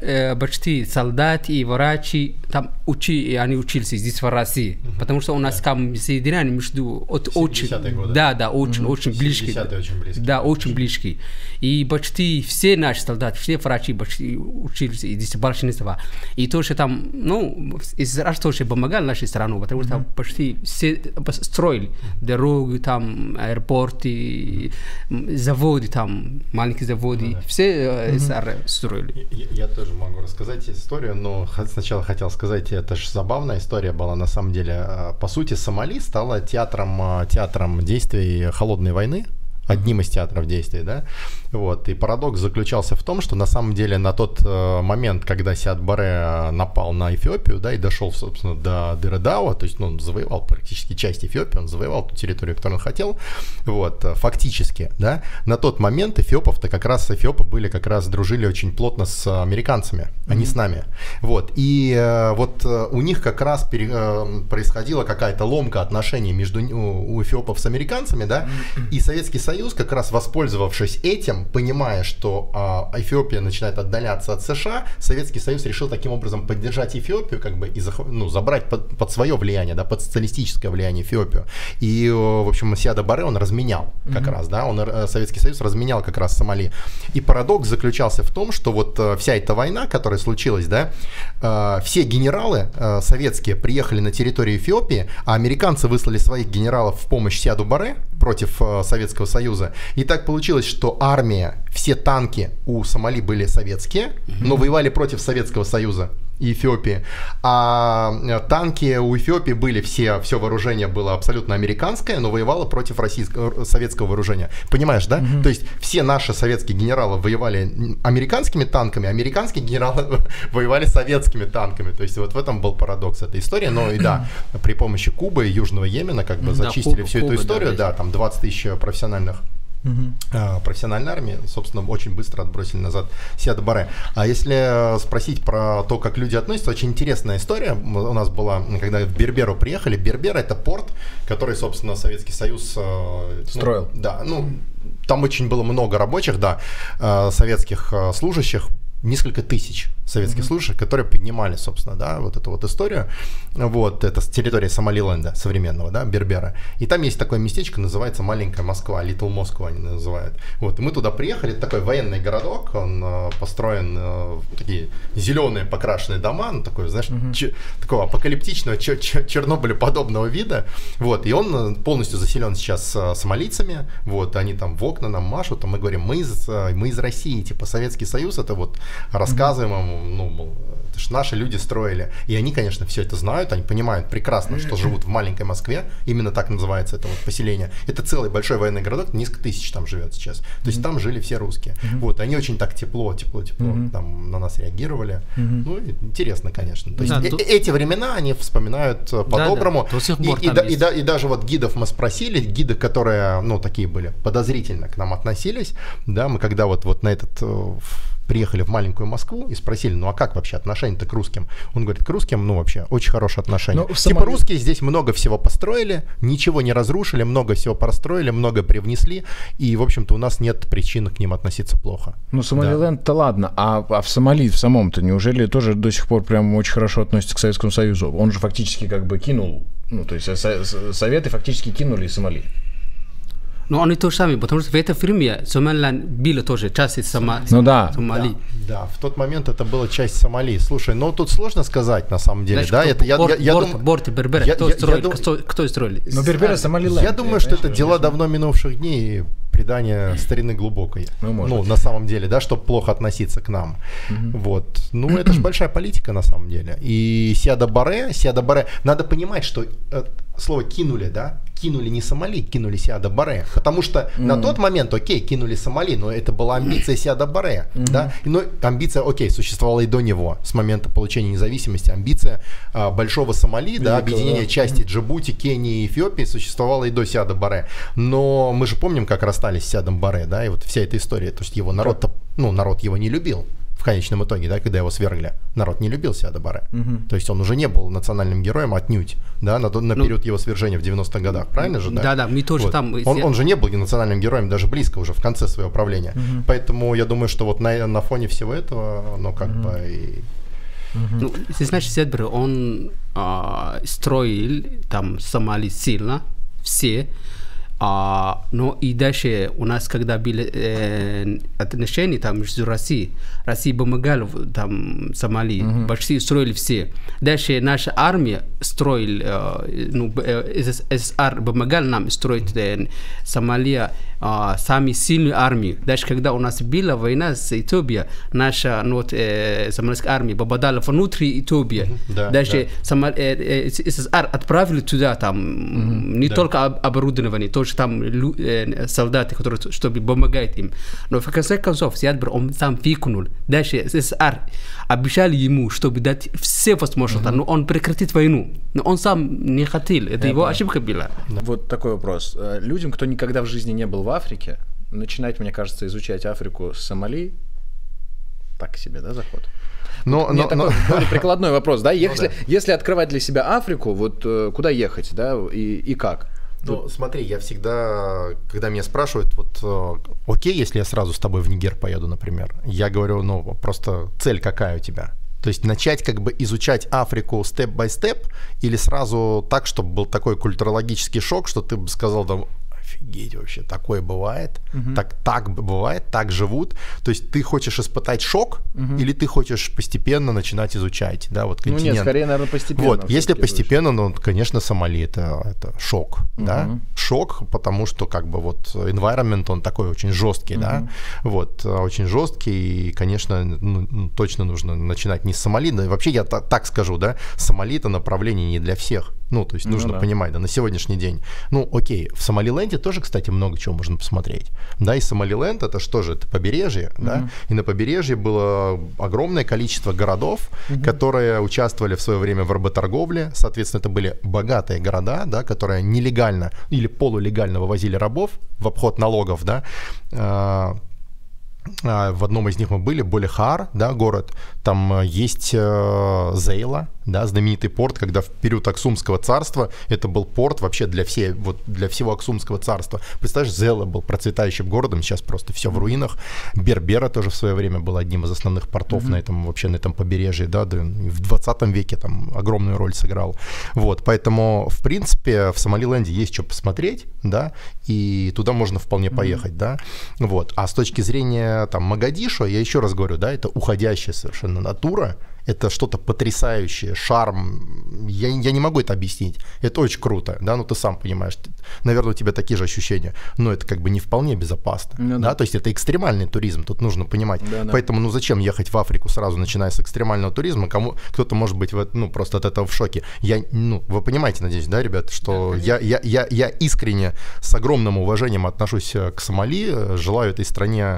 почти солдаты и врачи там учи, они учились здесь в России, uh-huh. потому что у нас yeah. там соединение между от, очень, годы. да, да, очень, uh-huh. очень близкие, очень близкие, да, очень близкие. И почти все наши солдаты, все врачи почти учились здесь большинство. И тоже там, ну, Израиль тоже помогал нашей стране, потому что uh-huh. почти все строили дороги, там аэропорты, заводы, там маленькие заводы, uh-huh. все uh-huh. строили. Я, я тоже могу рассказать историю, но сначала хотел сказать, это же забавная история была на самом деле. По сути, Сомали стала театром, театром действий холодной войны. Одним из театров действий, да, вот, и парадокс заключался в том, что на самом деле на тот э, момент, когда Сиад Барре напал на Эфиопию, да, и дошел, собственно, до Дыра-Дауа, то есть, ну, он завоевал практически часть Эфиопии, он завоевал ту территорию, которую он хотел, вот, фактически, да, на тот момент эфиопов-то как раз, эфиопы были как раз, дружили очень плотно с американцами, а не mm-hmm. с нами, вот, и э, вот у них как раз пере, э, происходила какая-то ломка отношений между у, у эфиопов с американцами, да, mm-hmm. и Советский Союз Союз, как раз воспользовавшись этим, понимая, что э, Эфиопия начинает отдаляться от США, Советский Союз решил таким образом поддержать Эфиопию, как бы и зах- ну, забрать под, под свое влияние, да, под социалистическое влияние Эфиопию. И, в общем, Сиада Барре он разменял как mm-hmm. раз, да, он, э, Советский Союз разменял как раз Сомали. И парадокс заключался в том, что вот э, вся эта война, которая случилась, да, э, все генералы э, советские приехали на территорию Эфиопии, а американцы выслали своих генералов в помощь Сиаду Барре против э, Советского Союза. И так получилось, что армия, все танки у Сомали были советские, mm-hmm. но воевали против Советского Союза и Эфиопии. А танки у Эфиопии были все, все вооружение было абсолютно американское, но воевало против российского, советского вооружения. Понимаешь, да? Mm-hmm. То есть все наши советские генералы воевали американскими танками, американские генералы воевали советскими танками. То есть вот в этом был парадокс этой истории. Но и да, при помощи Кубы и Южного Йемена как бы да, зачистили Куба, всю Куба, эту историю. Да, да, там двадцать тысяч профессиональных Uh-huh. профессиональной армии, собственно, очень быстро отбросили назад Сиада Барре. А если спросить про то, как люди относятся, очень интересная история у нас была, когда в Берберу приехали. Бербера — это порт, который, собственно, Советский Союз строил. Ну, да, ну, там очень было много рабочих, да, советских служащих, несколько тысяч советских mm-hmm. служащих, которые поднимали, собственно, да, вот эту вот историю. Вот, это с территории Сомалиленда современного, да, Бербера. И там есть такое местечко, называется Маленькая Москва, Little Moscow они называют. Вот, и мы туда приехали, это такой военный городок, он э, построен, э, такие зеленые покрашенные дома, ну, такой, знаешь, mm-hmm. ч- такого апокалиптичного, чер- чер- чернобылеподобного вида. Вот, и он полностью заселен сейчас э, сомалийцами, вот, они там в окна нам машут, а мы говорим, мы из, мы из России, типа, Советский Союз, это вот рассказываем ему, ну, мол, это ж наши люди строили. И они, конечно, все это знают, они понимают прекрасно, что живут в маленькой Москве, именно так называется это вот поселение. Это целый большой военный городок, несколько тысяч там живет сейчас. То есть там жили все русские. Вот, они очень так тепло, тепло, тепло там на нас реагировали. Ну, интересно, конечно. То есть да, э- то... эти времена они вспоминают по-доброму. Да, да. И, и, да, и, да, и даже вот гидов мы спросили, гиды, которые, ну, такие были, подозрительно к нам относились, да, мы когда вот, вот на этот... приехали в маленькую Москву и спросили, ну а как вообще отношение-то к русским? Он говорит, к русским, ну вообще, очень хорошее отношение. Типа Сомали... русские здесь много всего построили, ничего не разрушили, много всего построили, много привнесли, и, в общем-то, у нас нет причин к ним относиться плохо. Ну, Сомалиленд-то да. ладно, а, а в Сомали в самом-то неужели тоже до сих пор прям очень хорошо относится к Советскому Союзу? Он же фактически как бы кинул, ну, то есть Советы фактически кинули Сомали. Ну, они то же самое, потому что в этом фильме Сомалиленд было тоже часть Сома... ну, да. Сомали. Да, да, в тот момент это была часть Сомали. Слушай, ну тут сложно сказать на самом деле, значит, да? Кто, это, я, борт, я, борт, дум... борт Бербера, я, кто, я, строили, я дум... кто, кто строили? Ну, Бербера, Сомалиленд. Я думаю, что это дела давно минувших дней, предание старины глубокой. Ну, ну на самом деле, да, чтобы плохо относиться к нам. Угу. Вот. Ну, это же большая политика на самом деле. И Сиада Барре, Сиада Барре, надо понимать, что э, слово кинули, да, кинули не Сомали, кинули Сиада Барре. Потому что mm. на тот момент, окей, кинули Сомали, но это была амбиция Сиада Барре. Mm-hmm. Да? Но амбиция, окей, существовала и до него, с момента получения независимости. Амбиция а, большого Сомали, Великого, да, объединения да. части mm-hmm. Джибути, Кении и Эфиопии существовала и до Сиада Барре. Но мы же помним, как расстались с Сиадом Барре, да, и вот вся эта история. То есть его народ, ну, народ его не любил. В конечном итоге, да, когда его свергли, народ не любил Сиада Барре. Угу. То есть он уже не был национальным героем отнюдь, да, на, на период ну, его свержения в девяностых годах, правильно же, да? Да, да, мы тоже вот. там... Он, он же не был национальным героем даже близко уже в конце своего правления. Угу. Поэтому я думаю, что вот на, на фоне всего этого, ну, как угу. бы и... Угу. Ну, ты знаешь, Сиад Барре, он а, строил там Сомали сильно, все, А, но и дальше у нас, когда были э, отношения там между Россией, Россия помогала там Сомали, mm-hmm. почти строили все. Дальше наша армия строила, э, ну, СССР помогал нам строить э, Сомалия, э, самую сильную армию. Дальше, когда у нас была война с Этиопией, наша ну, вот, э, сомалийская армия попадала внутрь Этиопии. Mm-hmm. Да, дальше да. Сомали, э, э, СССР отправили туда там mm-hmm. не да. только оборудование, тоже там э, солдаты, которые чтобы помогать им. Но в конце концов Сиад Барре он сам выкинул. Дальше СССР обещали ему, чтобы дать все возможности, mm-hmm. но он прекратит войну. Но он сам не хотел. Это Я его понял. ошибка была. Вот такой вопрос. Людям, кто никогда в жизни не был в Африке, начинать, мне кажется, изучать Африку с Сомали, так себе, да, заход? Но, вот, но, такой но... прикладной вопрос, да? Если, ну, да. если открывать для себя Африку, вот куда ехать, да, и, и как? Ну, Тут... смотри, я всегда, когда меня спрашивают, вот, окей, если я сразу с тобой в Нигер поеду, например, я говорю, ну, просто цель какая у тебя? То есть начать как бы изучать Африку степ-бай-степ или сразу так, чтобы был такой культурологический шок, что ты бы сказал, да, офигеть вообще, такое бывает, uh-huh. так, так бывает, так живут. То есть ты хочешь испытать шок uh-huh. или ты хочешь постепенно начинать изучать, да, вот континент. Ну нет, скорее, наверное, постепенно. Вот, если постепенно, ну, конечно, Сомали это, это шок, uh-huh. да, шок, потому что как бы вот environment, он такой очень жесткий, uh-huh. да, вот, очень жесткий, и, конечно, ну, точно нужно начинать не с Сомали, да, вообще я так, так скажу, да, Сомали это направление не для всех. Ну, то есть нужно ну, да. понимать, да, на сегодняшний день. Ну, окей, в Сомалиленде тоже, кстати, много чего можно посмотреть. Да, и Сомалиленд это что же, это побережье, mm-hmm. да, и на побережье было огромное количество городов, mm-hmm. которые участвовали в свое время в работорговле, соответственно, это были богатые города, да, которые нелегально или полулегально вывозили рабов в обход налогов, да, в одном из них мы были, Болехар, да, город, там есть э, Зейла, да, знаменитый порт, когда в период Аксумского царства это был порт вообще для, всей, вот, для всего Аксумского царства. Представляешь, Зейла был процветающим городом, сейчас просто все в руинах. Бербера тоже в свое время был одним из основных портов mm-hmm. на этом, вообще на этом побережье, да, да, в двадцатом веке там огромную роль сыграл. Вот, поэтому, в принципе, в Сомалиленде есть что посмотреть, да, и туда можно вполне mm-hmm. поехать, да, вот. А с точки зрения там Могадишо, я еще раз говорю, да, это уходящая совершенно натура, это что-то потрясающее, шарм, я, я не могу это объяснить, это очень круто, да, ну ты сам понимаешь, наверное, у тебя такие же ощущения, но это как бы не вполне безопасно, ну, да, да, то есть это экстремальный туризм, тут нужно понимать, да, да. Поэтому, ну зачем ехать в Африку сразу, начиная с экстремального туризма, кому, кто-то может быть, ну просто от этого в шоке, я, ну, вы понимаете, надеюсь, да, ребята, что да, я, я, я, я искренне с огромным уважением отношусь к Сомали, желаю этой стране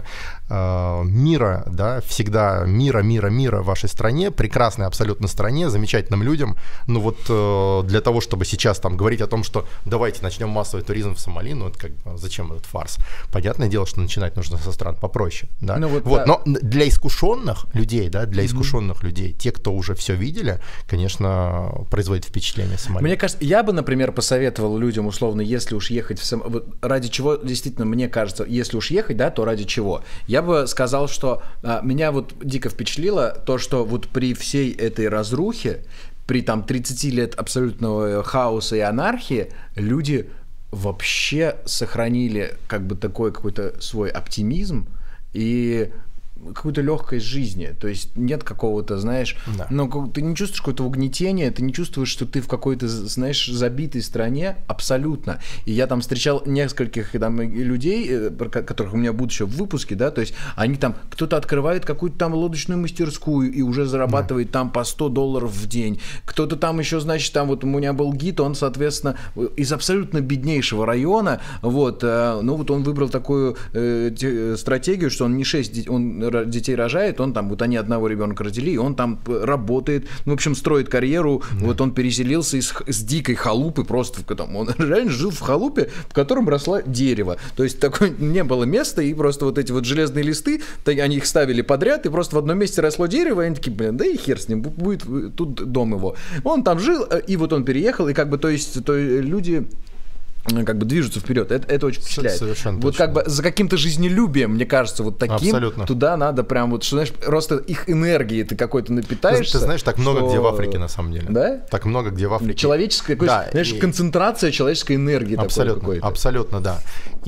э, мира, да, всегда мира, мира, мира в вашей стране, прекрасной абсолютно стране, замечательным людям, но вот э, для того, чтобы сейчас там говорить о том, что давайте начнем массовый туризм в Сомали, ну это как зачем этот фарс? Понятное дело, что начинать нужно со стран попроще, да? Ну, вот, вот, да. Но для искушенных людей, да, для искушенных mm-hmm. людей, те, кто уже все видели, конечно, производит впечатление Сомали. Мне кажется, я бы, например, посоветовал людям, условно, если уж ехать в Сомали, вот ради чего, действительно, мне кажется, если уж ехать, да, то ради чего? Я бы сказал, что а, меня вот дико впечатлило то, что вот при При всей этой разрухе, при там тридцати лет абсолютного хаоса и анархии, люди вообще сохранили как бы такой какой-то свой оптимизм и какую-то легкость жизни, то есть нет какого-то, знаешь, да. ну, ты не чувствуешь какое-то угнетение, ты не чувствуешь, что ты в какой-то, знаешь, забитой стране, абсолютно. И я там встречал нескольких там людей, которых у меня будут еще в выпуске, да, то есть они там, кто-то открывает какую-то там лодочную мастерскую и уже зарабатывает да. там по сто долларов в день, кто-то там еще, значит, там вот у меня был гид, он, соответственно, из абсолютно беднейшего района, вот, ну вот он выбрал такую э, стратегию, что он не шесть, он детей рожает, он там, вот они одного ребенка родили, и он там работает, ну, в общем, строит карьеру, да. вот он переселился из, из дикой халупы, просто в, там, он реально жил в халупе, в котором росло дерево, то есть такое не было места, и просто вот эти вот железные листы, они их ставили подряд, и просто в одном месте росло дерево, и они такие, блин, да и хер с ним, будет тут дом его. Он там жил, и вот он переехал, и как бы, то есть, то люди... как бы движутся вперед. Это, это очень впечатляет. Совершенно вот точно. Как бы за каким-то жизнелюбием, мне кажется, вот таким абсолютно. Туда надо прям вот, что, знаешь, просто их энергии ты какой-то напитаешься. Ты, ты знаешь, так много что... где в Африке на самом деле. Да? Так много где в Африке. Человеческая, да, знаешь, и... концентрация человеческой энергии. Абсолютно, такой какой-то. Абсолютно, да.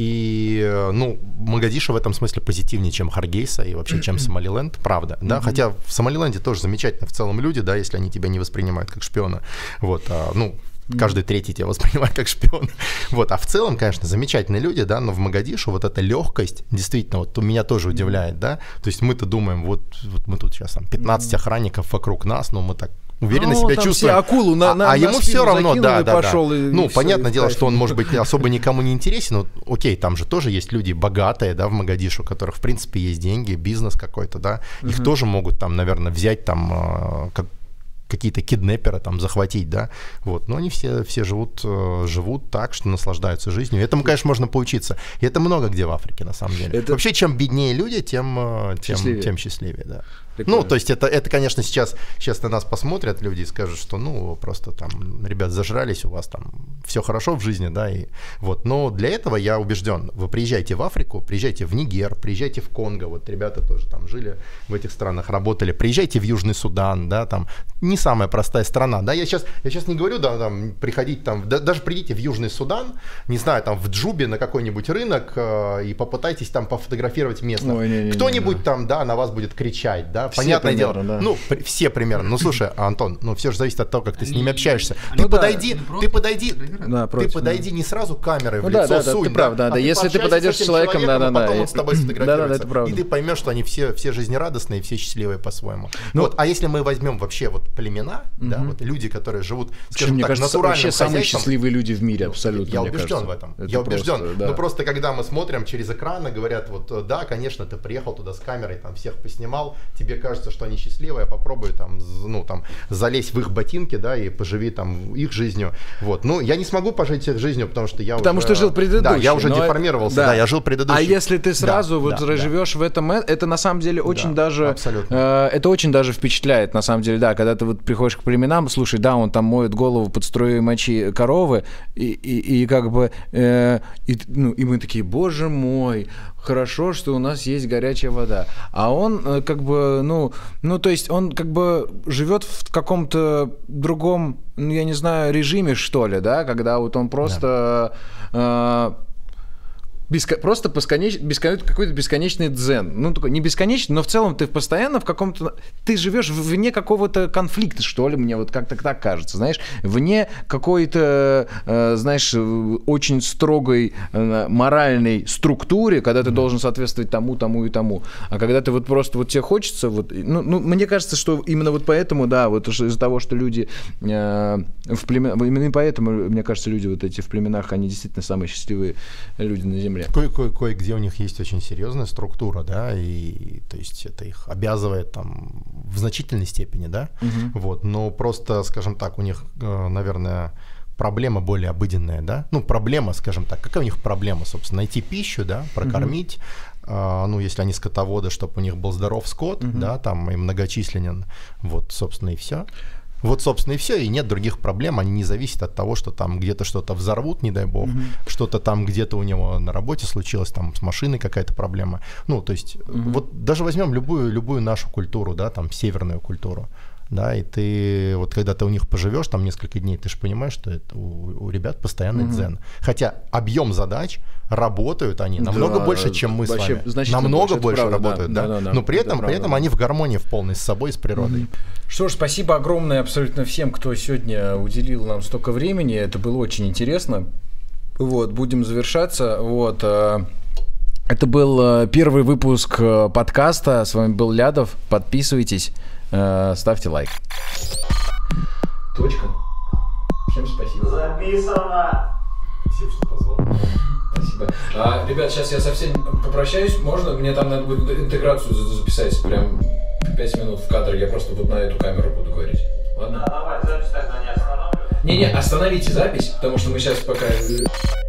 И, ну, Могадишо в этом смысле позитивнее, чем Харгейса и вообще, чем Сомалиленд, правда. Да? Mm-hmm. Хотя в Сомалиленде тоже замечательно в целом люди, да, если они тебя не воспринимают как шпиона. Вот, а, ну, каждый третий тебя воспринимает как шпион. Вот. А в целом, конечно, замечательные люди, да, но в Могадишо вот эта легкость, действительно, вот меня тоже удивляет, да. То есть мы-то думаем, вот, вот мы тут сейчас там пятнадцать охранников вокруг нас, но мы так уверенно ну, себя чувствуем. Акулу на, а, на, а ему все равно, да, да, да. И, ну, и понятное все, дело, что он, может быть, особо никому не интересен, но окей, там же тоже есть люди богатые, да, в Могадишо, у которых, в принципе, есть деньги, бизнес какой-то, да. Их uh-huh. тоже могут там, наверное, взять там, как какие-то киднеперы там захватить, да, вот, но они все, все живут, живут так, что наслаждаются жизнью. Этому, конечно, можно поучиться. И это много где в Африке, на самом деле. Это... Вообще, чем беднее люди, тем тем счастливее, тем счастливее да. Прикольно. Ну, то есть это, это, конечно, сейчас, сейчас на нас посмотрят люди и скажут, что, ну, просто там, ребят, зажрались, у вас там все хорошо в жизни, да, и вот. Но для этого я убежден, вы приезжайте в Африку, приезжайте в Нигер, приезжайте в Конго, вот ребята тоже там жили в этих странах, работали, приезжайте в Южный Судан, да, там не самая простая страна, да, я сейчас, я сейчас не говорю, да, там, приходить там, да, даже придите в Южный Судан, не знаю, там, в Джубе на какой-нибудь рынок э, и попытайтесь там пофотографировать местных. Ой, не, не, кто-нибудь не, там, да, на вас будет кричать, да, все понятное примерно, дело, да. Ну, при, все примерно, ну, слушай, Антон, ну, все же зависит от того, как ты с ними общаешься, ты ну, подойди, да, ты подойди, да, ты против, подойди да. не сразу камерой ну, в лицо да, да, сунь, ты прав, да, да, а если ты подойдешь с человеком, да, да, да, потом он с тобой сфотографируется, да, да, и ты поймешь, что они все, все жизнерадостные, все счастливые по-своему. Ну, вот, а если мы возьмем вообще вот племена, mm-hmm. да, вот люди, которые живут, скажем мне так, кажется, натуральным вообще хозяйством. Самые счастливые люди в мире, абсолютно. Я мне убежден кажется. в этом. Это я убежден. Просто, да. Но просто когда мы смотрим через экраны, говорят, вот да, конечно, ты приехал туда с камерой, там всех поснимал, тебе кажется, что они счастливые, попробуй там, ну, там, залезь в их ботинки, да, и поживи там их жизнью. Вот. Ну, я не смогу пожить их жизнью, потому что я потому уже... что жил предыдущий. Да, я уже деформировался, да. да, я жил предыдущий. А если ты сразу да, вот да, живешь да. в этом, это на самом деле очень да, даже... Абсолютно. Э, это очень даже впечатляет, на самом деле, да, когда ты вот приходишь к племенам, слушай, да, он там моет голову под струей мочи коровы, и, и, и как бы, э, и, ну, и мы такие, боже мой, хорошо, что у нас есть горячая вода. А он э, как бы, ну, ну, то есть он как бы живет в каком-то другом, ну, я не знаю, режиме, что ли, да, когда вот он просто... Да. Э, Беско... Просто бесконеч... Бескон... какой-то бесконечный дзен. Ну, такой не бесконечный, но в целом ты постоянно в каком-то... Ты живешь вне какого-то конфликта, что ли, мне вот как-то так кажется, знаешь, вне какой-то, э, знаешь, очень строгой э, моральной структуре, когда ты mm-hmm. должен соответствовать тому, тому и тому. А когда ты вот просто, вот тебе хочется, вот, ну, ну мне кажется, что именно вот поэтому, да, вот из-за того, что люди э, в племен... Именно поэтому, мне кажется, люди вот эти в племенах, они действительно самые счастливые люди на земле. Кое-кое, кое-где у них есть очень серьезная структура, да, и то есть это их обязывает там в значительной степени, да, угу. вот, но просто, скажем так, у них, наверное, проблема более обыденная, да, ну, проблема, скажем так, какая у них проблема, собственно, найти пищу, да, прокормить, угу. э, ну, если они скотоводы, чтобы у них был здоров скот, угу. да, там и многочисленен, вот, собственно, и все. Вот, собственно, и все, и нет других проблем, они не зависят от того, что там где-то что-то взорвут, не дай бог, mm-hmm. что-то там где-то у него на работе случилось, там с машиной какая-то проблема. Ну, то есть, mm-hmm. вот даже возьмем любую, любую нашу культуру, да, там, северную культуру, да, и ты, вот когда ты у них поживешь там несколько дней, ты же понимаешь, что это у, у ребят постоянный mm-hmm. дзен. Хотя объем задач, работают они намного да, больше, чем мы с вами. Намного больше, больше правда, работают, да, да, да, да, но при этом, при этом они в гармонии в полной с собой, с природой. Mm-hmm. Что ж, спасибо огромное абсолютно всем, кто сегодня уделил нам столько времени. Это было очень интересно. Вот, будем завершаться. Вот. Это был первый выпуск подкаста. С вами был Лядов. Подписывайтесь, ставьте лайк. Точка. Всем спасибо. Записано. Спасибо, что позвал. Спасибо. А, ребят, сейчас я совсем попрощаюсь. Можно? Мне там надо будет интеграцию записать прям пять минут в кадр. Я просто вот на эту камеру буду говорить. Ладно? Да, давай, запись тогда не останавливай. Не-не, остановите запись, потому что мы сейчас пока...